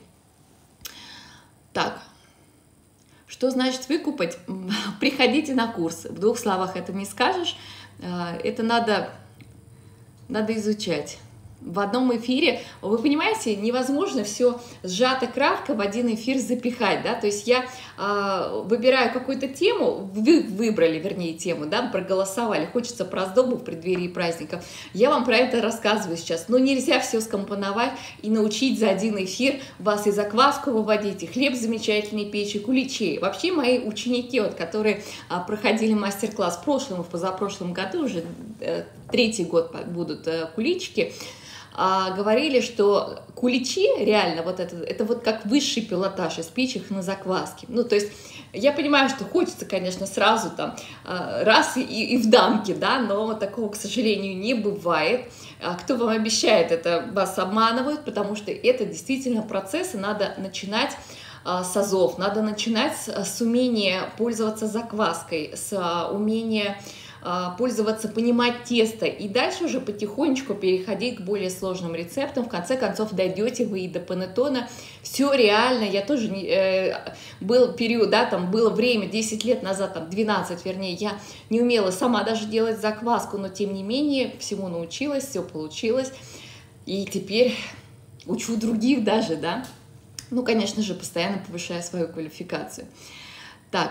Так, что значит выкупать? Приходите на курс. В двух словах это не скажешь. Э, это надо, надо изучать. В одном эфире, вы понимаете, невозможно все сжато кратко в один эфир запихать, да, то есть я э, выбираю какую-то тему, вы выбрали, вернее, тему, да, проголосовали, хочется про сдобу в преддверии праздников, я вам про это рассказываю сейчас, но нельзя все скомпоновать и научить за один эфир вас и закваску выводить, и хлеб замечательный печь, и куличи. Вообще мои ученики, вот, которые а, проходили мастер-класс в прошлом и в позапрошлом году, уже э, третий год будут э, куличики, говорили, что куличи реально вот это, это вот как высший пилотаж, испечь их на закваске. Ну, то есть я понимаю, что хочется, конечно, сразу там раз и, и в дамке, да, но такого, к сожалению, не бывает. Кто вам обещает, это вас обманывают, потому что это действительно процессы, надо начинать с азов, надо начинать с умения пользоваться закваской, с умения пользоваться, понимать тесто, и дальше уже потихонечку переходить к более сложным рецептам. В конце концов дойдете вы и до панеттона. Все реально, я тоже не, э, был период, да, там было время, десять лет назад, там двенадцать, вернее, я не умела сама даже делать закваску, но тем не менее всему научилась, все получилось, и теперь учу других даже, да. Ну, конечно же, постоянно повышая свою квалификацию. Так.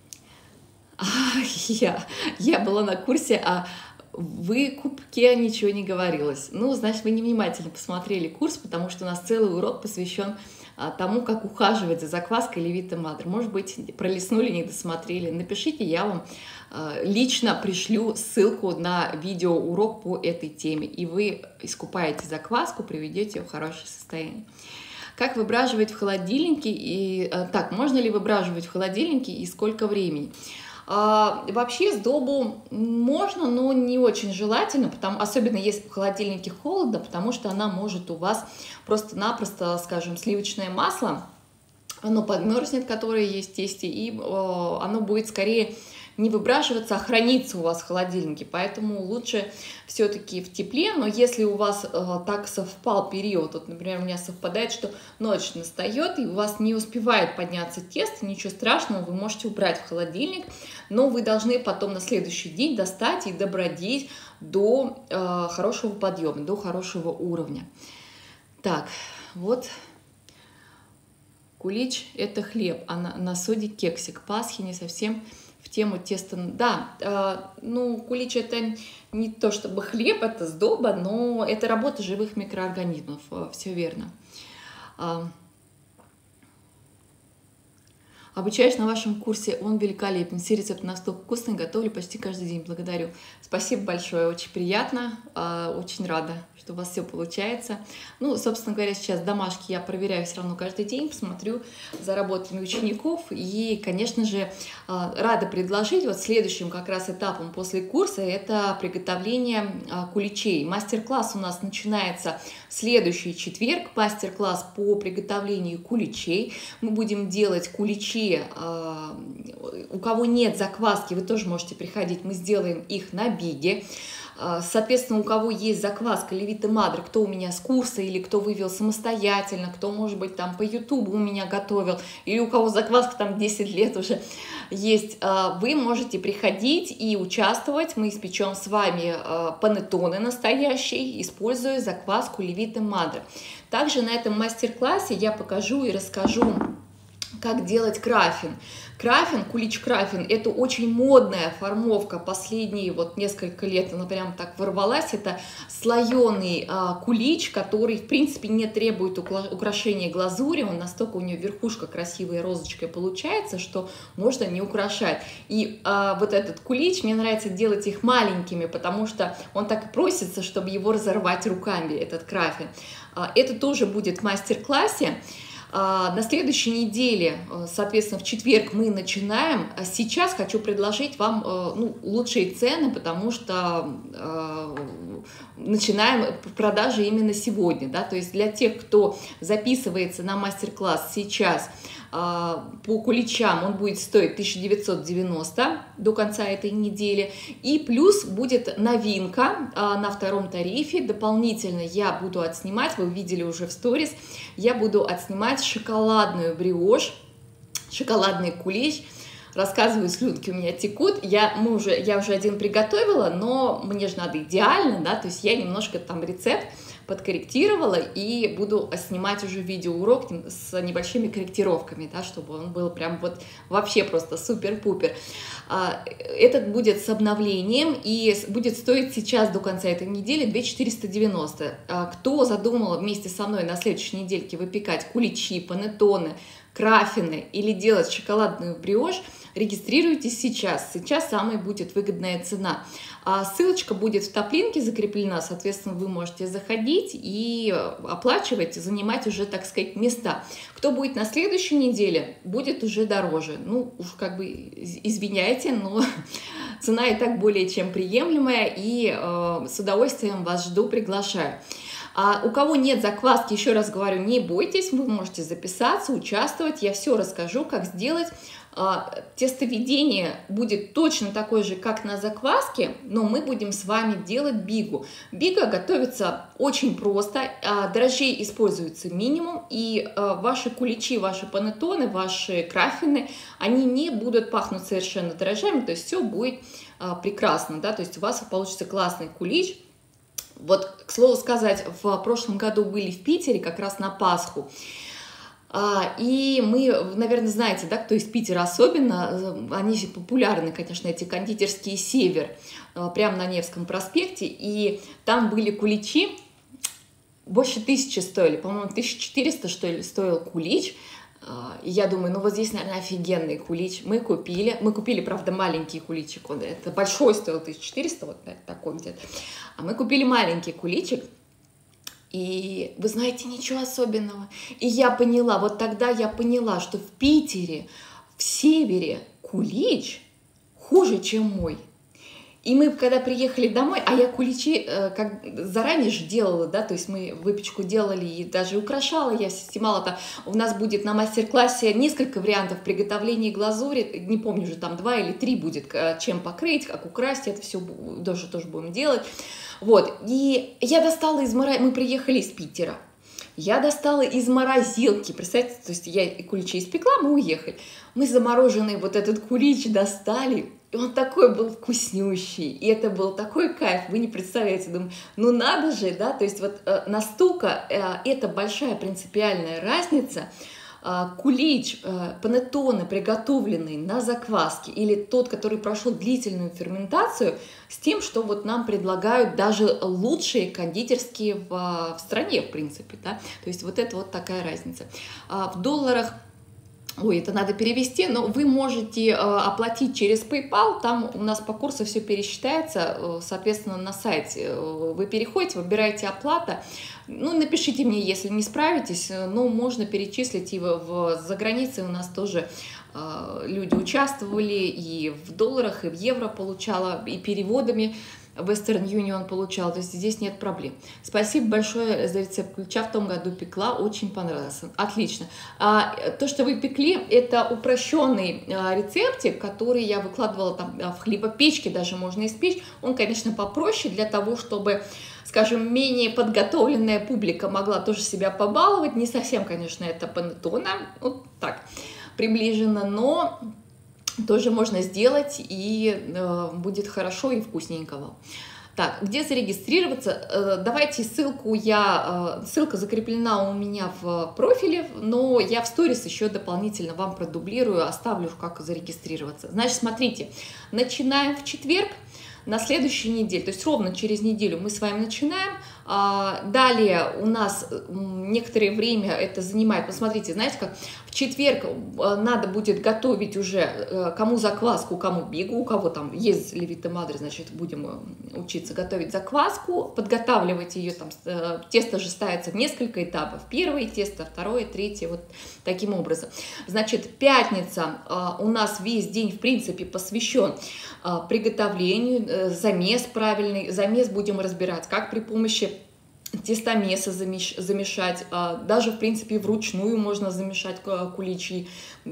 Я, я была на курсе о выкупке, ничего не говорилось. Ну, значит, вы невнимательно посмотрели курс, потому что у нас целый урок посвящен а, тому, как ухаживать за закваской Левита Мадре. Может быть, пролистнули, не досмотрели. Напишите, я вам а, лично пришлю ссылку на видеоурок по этой теме, и вы искупаете закваску, приведете ее в хорошее состояние. Как выбраживать в холодильнике? И, а, так, можно ли выбраживать в холодильнике и сколько времени? А, вообще сдобу можно, но не очень желательно, потому, особенно если в холодильнике холодно, потому что она может у вас просто-напросто, скажем, сливочное масло, оно подмерзнет, которое есть в тесте, и э, оно будет скорее не выбрашиваться, а храниться у вас в холодильнике. Поэтому лучше все-таки в тепле. Но если у вас э, так совпал период, вот, например, у меня совпадает, что ночь настает, и у вас не успевает подняться тесто, ничего страшного, вы можете убрать в холодильник, но вы должны потом на следующий день достать и добродеть до э, хорошего подъема, до хорошего уровня. Так, вот кулич – это хлеб, а на, на соде кексик. Пасхи не совсем в тему теста. Да, э, ну, кулич – это не то чтобы хлеб, это сдоба, но это работа живых микроорганизмов, все верно. Обучаюсь на вашем курсе, он великолепен. Все рецепты настолько вкусные, готовлю почти каждый день. Благодарю. Спасибо большое, очень приятно, очень рада, что у вас все получается. Ну, собственно говоря, сейчас домашки я проверяю все равно каждый день, посмотрю за работами учеников. И, конечно же, рада предложить вот следующим как раз этапом после курса это приготовление куличей. Мастер-класс у нас начинается в следующий четверг. Мастер-класс по приготовлению куличей. Мы будем делать куличи. У кого нет закваски, вы тоже можете приходить, мы сделаем их на биге. Соответственно, у кого есть закваска Левита Мадре, кто у меня с курса или кто вывел самостоятельно, кто, может быть, там по ютубу у меня готовил, или у кого закваска там десять лет уже есть, вы можете приходить и участвовать. Мы испечем с вами панеттоне настоящие, используя закваску Левита Мадре. Также на этом мастер-классе я покажу и расскажу, как делать краффин. Краффин, кулич краффин, это очень модная формовка последние вот несколько лет, она прям так ворвалась. Это слоеный а, кулич, который в принципе не требует украшения глазури, он настолько у него верхушка красивой розочкой получается, что можно не украшать. И а, вот этот кулич, мне нравится делать их маленькими, потому что он так и просится, чтобы его разорвать руками, этот краффин. А, это тоже будет в мастер-классе. На следующей неделе, соответственно, в четверг мы начинаем. Сейчас хочу предложить вам ну, лучшие цены, потому что э, начинаем продажи именно сегодня. Да? То есть для тех, кто записывается на мастер-класс сейчас, по куличам он будет стоить тысяча девятьсот девяносто до конца этой недели. И плюс будет новинка на втором тарифе. Дополнительно я буду отснимать, вы видели уже в сторис, я буду отснимать шоколадную бриошь, шоколадный кулич. Рассказываю, слюнки у меня текут. Я, мы уже, я уже один приготовила, но мне же надо идеально, да, то есть я немножко там рецепт подкорректировала и буду снимать уже видеоурок с небольшими корректировками, да, чтобы он был прям вот вообще просто супер-пупер. Этот будет с обновлением и будет стоить сейчас до конца этой недели две тысячи четыреста девяносто. Кто задумал вместе со мной на следующей недельке выпекать куличи, панеттоне, краффины или делать шоколадную бриошь, регистрируйтесь сейчас. Сейчас самая будет выгодная цена. А ссылочка будет в топлинке закреплена, соответственно, вы можете заходить и оплачивать, занимать уже, так сказать, места. Кто будет на следующей неделе, будет уже дороже. Ну, уж как бы извиняйте, но цена и так более чем приемлемая, и э, с удовольствием вас жду, приглашаю. А у кого нет закваски, еще раз говорю, не бойтесь, вы можете записаться, участвовать, я все расскажу, как сделать. Тестоведение будет точно такое же, как на закваске, но мы будем с вами делать бигу. Бига готовится очень просто, дрожжей используется минимум, и ваши куличи, ваши панеттоны, ваши краффины, они не будут пахнуть совершенно дрожжами, то есть все будет прекрасно, да, то есть у вас получится классный кулич. Вот, к слову сказать, в прошлом году были в Питере как раз на Пасху. И мы, наверное, знаете, да, кто из Питера особенно, они популярны, конечно, эти кондитерские «Север», прямо на Невском проспекте, и там были куличи, больше тысячи стоили, по-моему, тысяча четыреста, что ли, стоил кулич. И я думаю, ну вот здесь, наверное, офигенный кулич. Мы купили, мы купили, правда, маленький куличик, он, это большой стоил тысяча четыреста, вот такой где-то, а мы купили маленький куличик. И вы знаете, ничего особенного. И я поняла, вот тогда я поняла, что в Питере, в Севере кулич хуже, чем мой. И мы, когда приехали домой, а я куличи э, как заранее же делала, да, то есть мы выпечку делали и даже украшала, я снимала там, у нас будет на мастер-классе несколько вариантов приготовления глазури, не помню уже, там два или три будет, чем покрыть, как украсить, это все тоже, тоже будем делать. Вот, и я достала из морозилки, мы приехали из Питера, я достала из морозилки, представьте, то есть я куличи испекла, мы уехали, мы замороженный вот этот кулич достали. И он такой был вкуснющий, и это был такой кайф, вы не представляете, думаю, ну надо же, да, то есть вот э, настолько э, это большая принципиальная разница, э, кулич э, панеттоне, приготовленный на закваске, или тот, который прошел длительную ферментацию, с тем, что вот нам предлагают даже лучшие кондитерские в, в стране, в принципе, да, то есть вот это вот такая разница. А в долларах, ой, это надо перевести, но вы можете э, оплатить через PayPal, там у нас по курсу все пересчитается, э, соответственно, на сайте э, вы переходите, выбираете оплата, ну, напишите мне, если не справитесь, но можно перечислить, и в, в, за границей у нас тоже э, люди участвовали, и в долларах, и в евро получала, и переводами Western Union получал, то есть здесь нет проблем. Спасибо большое за рецепт кулича, в том году пекла, очень понравился. Отлично. А, то, что вы пекли, это упрощенный а, рецептик, который я выкладывала там в хлебопечке, даже можно испечь. Он, конечно, попроще для того, чтобы, скажем, менее подготовленная публика могла тоже себя побаловать. Не совсем, конечно, это панеттоне, вот так приближенно, но тоже можно сделать, и э, будет хорошо и вкусненько вам. Так, где зарегистрироваться? Э, давайте ссылку я... Э, ссылка закреплена у меня в профиле, но я в сторис еще дополнительно вам продублирую, оставлю, как зарегистрироваться. Значит, смотрите, начинаем в четверг. На следующей неделе, то есть ровно через неделю мы с вами начинаем. Далее у нас некоторое время это занимает, посмотрите, знаете как, в четверг надо будет готовить уже кому закваску, кому бигу, у кого там есть левита мадре, значит, будем учиться готовить закваску, подготавливать ее, там, тесто же ставится в несколько этапов, первое тесто, второе, третье, вот таким образом. Значит, пятница у нас весь день, в принципе, посвящен приготовлению, замес правильный, замес будем разбирать, как при помощи тестомеса замешать, даже, в принципе, вручную можно замешать куличи,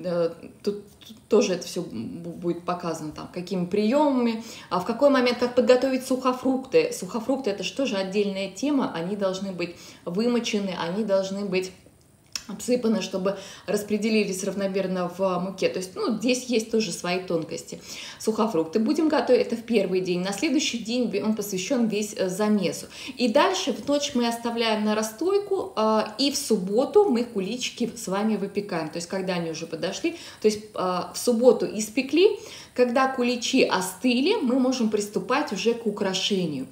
тут тоже это все будет показано, там, какими приемами, а в какой момент, как подготовить сухофрукты. Сухофрукты — это же тоже отдельная тема, они должны быть вымочены, они должны быть обсыпаны, чтобы распределились равномерно в муке. То есть, ну, здесь есть тоже свои тонкости. Сухофрукты будем готовить, это в первый день. На следующий день он посвящен весь замесу. И дальше в ночь мы оставляем на расстойку, и в субботу мы куличики с вами выпекаем. То есть, когда они уже подошли, то есть в субботу испекли, когда куличи остыли, мы можем приступать уже к украшению.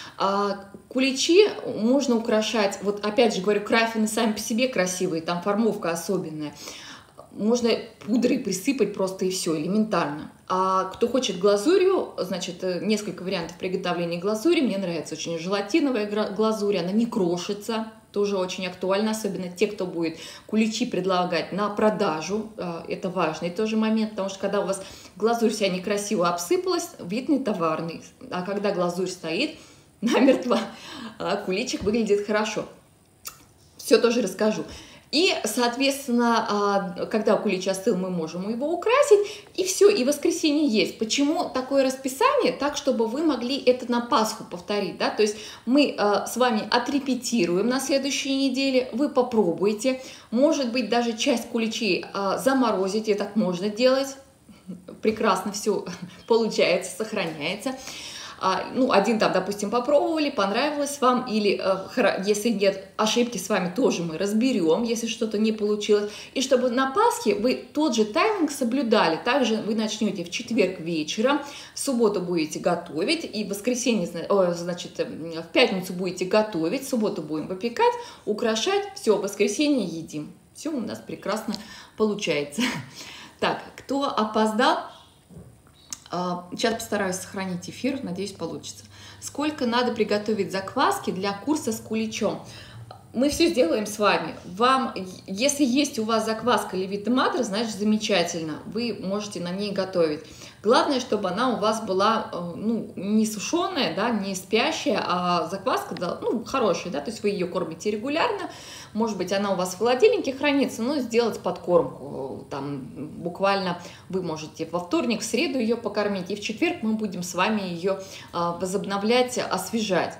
Куличи можно украшать, вот опять же говорю, крафины сами по себе красивые, там формовка особенная. Можно пудрой присыпать просто и все, элементарно. А кто хочет глазурью, значит, несколько вариантов приготовления глазури. Мне нравится очень желатиновая глазурь, она не крошится, тоже очень актуально, особенно те, кто будет куличи предлагать на продажу. Это важный тоже момент, потому что когда у вас глазурь вся некрасиво обсыпалась, вид не товарный. А когда глазурь стоит намертво, куличик выглядит хорошо. Все тоже расскажу. И, соответственно, когда кулич остыл, мы можем его украсить, и все, и воскресенье есть. Почему такое расписание? Так, чтобы вы могли это на Пасху повторить, да, то есть мы с вами отрепетируем на следующей неделе, вы попробуйте, может быть, даже часть куличей заморозите, так можно делать, прекрасно все получается, сохраняется. Ну, один там, допустим, попробовали, понравилось вам, или если нет ошибки, с вами тоже мы разберем, если что-то не получилось. И чтобы на Пасхе вы тот же тайминг соблюдали, также вы начнете в четверг вечером, в субботу будете готовить, и в воскресенье, значит, в пятницу будете готовить, в субботу будем выпекать, украшать, все, в воскресенье едим. Все у нас прекрасно получается. Так, кто опоздал? Сейчас постараюсь сохранить эфир, надеюсь, получится. Сколько надо приготовить закваски для курса с куличом? Мы все сделаем с вами. Вам, если есть у вас закваска левита мадре, значит замечательно, вы можете на ней готовить. Главное, чтобы она у вас была, ну, не сушеная, да, не спящая, а закваска, да, ну, хорошая, да, то есть вы ее кормите регулярно, может быть, она у вас в холодильнике хранится, но сделать подкормку, там, буквально вы можете во вторник, в среду ее покормить, и в четверг мы будем с вами ее возобновлять, освежать.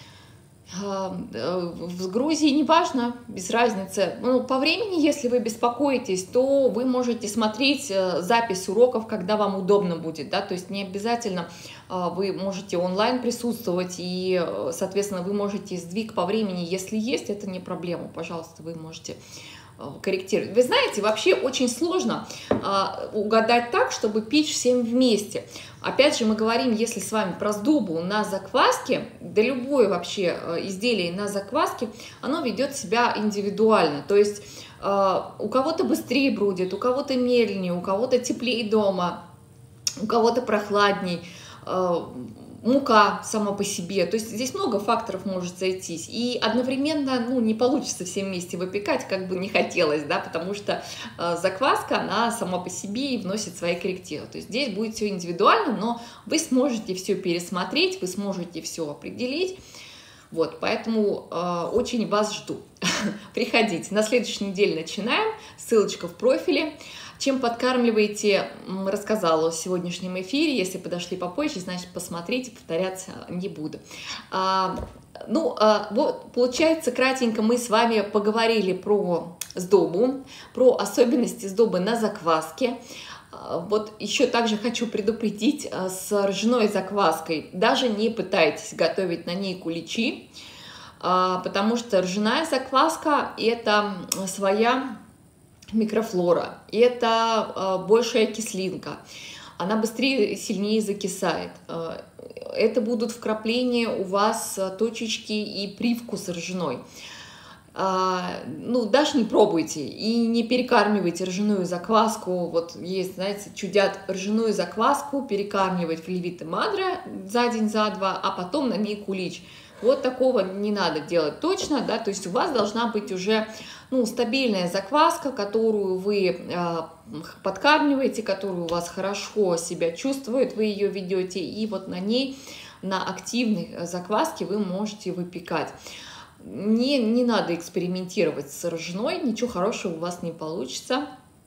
В Грузии неважно, без разницы. Ну, по времени, если вы беспокоитесь, то вы можете смотреть запись уроков, когда вам удобно будет, да, то есть не обязательно вы можете онлайн присутствовать, и, соответственно, вы можете сдвиг по времени, если есть, это не проблема, пожалуйста, вы можете корректировать. Вы знаете, вообще очень сложно а, угадать так, чтобы печь всем вместе. Опять же, мы говорим, если с вами про сдобу на закваске, да любое вообще изделие на закваске, оно ведет себя индивидуально. То есть а, у кого-то быстрее бродит, у кого-то медленнее, у кого-то теплее дома, у кого-то прохладней. А, мука сама по себе, то есть здесь много факторов может сойтись, и одновременно, ну, не получится все вместе выпекать, как бы не хотелось, да, потому что э, закваска, она сама по себе и вносит свои коррективы, то есть здесь будет все индивидуально, но вы сможете все пересмотреть, вы сможете все определить, вот, поэтому э, очень вас жду. Приходите, на следующей неделе начинаем, ссылочка в профиле. Чем подкармливаете, рассказала в сегодняшнем эфире. Если подошли попозже, значит, посмотрите, повторяться не буду. А, ну, а, вот, получается, кратенько мы с вами поговорили про сдобу, про особенности сдобы на закваске. А, вот еще также хочу предупредить, а, с ржаной закваской даже не пытайтесь готовить на ней куличи, а, потому что ржаная закваска – это своя микрофлора, это э, большая кислинка, она быстрее, сильнее закисает. Э, это будут вкрапления у вас точечки и привкус ржаной. Э, ну, даже не пробуйте и не перекармливайте ржаную закваску. Вот есть, знаете, чудят ржаную закваску перекармливать в левите мадре за день, за два, а потом на ней кулич. Вот такого не надо делать точно, да, то есть у вас должна быть уже, ну, стабильная закваска, которую вы э, подкармливаете, которая у вас хорошо себя чувствует, вы ее ведете, и вот на ней, на активной закваске вы можете выпекать. Не, не надо экспериментировать с ржаной, ничего хорошего у вас не получится.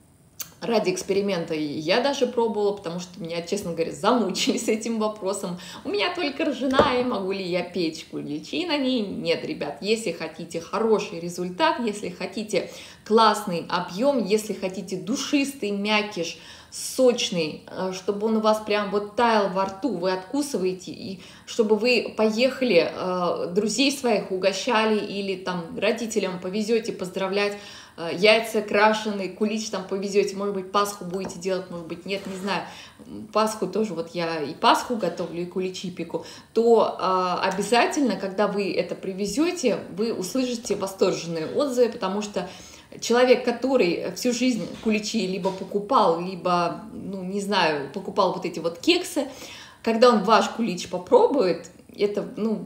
Ради эксперимента я даже пробовала, потому что меня, честно говоря, замучили с этим вопросом. У меня только ржаная, могу ли я печь куличи на ней? Нет, ребят, если хотите хороший результат, если хотите классный объем, если хотите душистый мякиш, сочный, чтобы он у вас прям вот таял во рту, вы откусываете, и чтобы вы поехали, друзей своих угощали или там родителям повезете поздравлять, яйца крашеные, кулич там повезете, может быть, Пасху будете делать, может быть, нет, не знаю, Пасху тоже, вот я и Пасху готовлю, и куличи пеку, то а, обязательно, когда вы это привезете, вы услышите восторженные отзывы, потому что человек, который всю жизнь куличи либо покупал, либо, ну, не знаю, покупал вот эти вот кексы, когда он ваш кулич попробует, это, ну,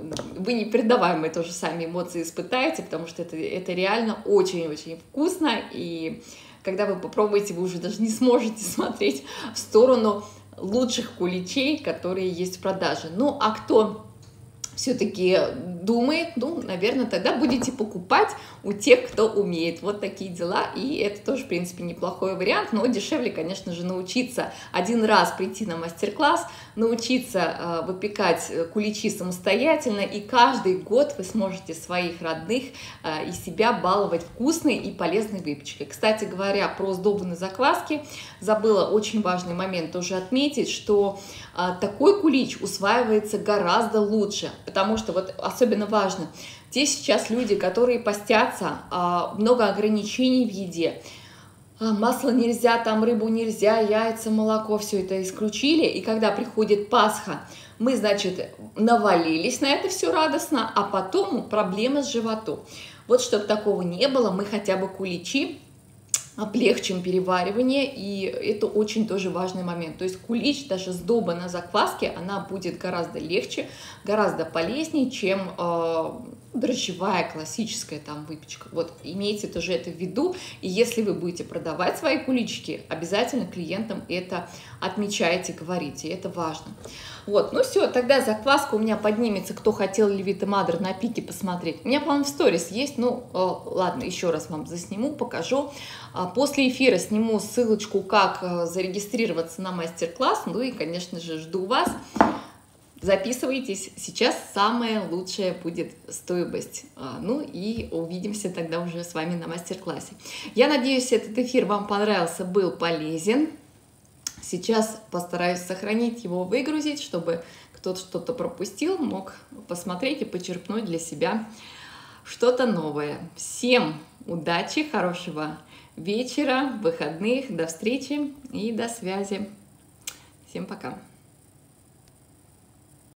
вы непередаваемые тоже сами эмоции испытаете, потому что это, это реально очень-очень вкусно, и когда вы попробуете, вы уже даже не сможете смотреть в сторону лучших куличей, которые есть в продаже. Ну, а кто все-таки думает, ну, наверное, тогда будете покупать у тех, кто умеет. Вот такие дела, и это тоже, в принципе, неплохой вариант, но дешевле, конечно же, научиться один раз прийти на мастер-класс, научиться э, выпекать куличи самостоятельно, и каждый год вы сможете своих родных э, и себя баловать вкусной и полезной выпечкой. Кстати говоря, про сдобу на закваске забыла очень важный момент тоже отметить, что э, такой кулич усваивается гораздо лучше, потому что вот особенно важно, те сейчас люди, которые постятся, много ограничений в еде, масло нельзя, там рыбу нельзя, яйца, молоко, все это исключили, и когда приходит Пасха, мы, значит, навалились на это все радостно, а потом проблемы с животом. Вот чтобы такого не было, мы хотя бы куличи облегчим переваривание, и это очень тоже важный момент. То есть кулич, даже сдоба на закваске, она будет гораздо легче, гораздо полезнее, чем э, дрожжевая, классическая там выпечка. Вот имейте тоже это в виду. И если вы будете продавать свои куличики, обязательно клиентам это отмечайте, говорите. Это важно. Вот, ну все, тогда закваска у меня поднимется. Кто хотел Левита Мадре на пике посмотреть. У меня, по-моему, в сторис есть. Ну, э, ладно, еще раз вам засниму, покажу. А после эфира сниму ссылочку, как э, зарегистрироваться на мастер-класс. Ну и, конечно же, жду вас. Записывайтесь, сейчас самая лучшая будет стоимость. Ну и увидимся тогда уже с вами на мастер-классе. Я надеюсь, этот эфир вам понравился, был полезен. Сейчас постараюсь сохранить его, выгрузить, чтобы кто-то что-то пропустил, мог посмотреть и почерпнуть для себя что-то новое. Всем удачи, хорошего вечера, выходных, до встречи и до связи. Всем пока!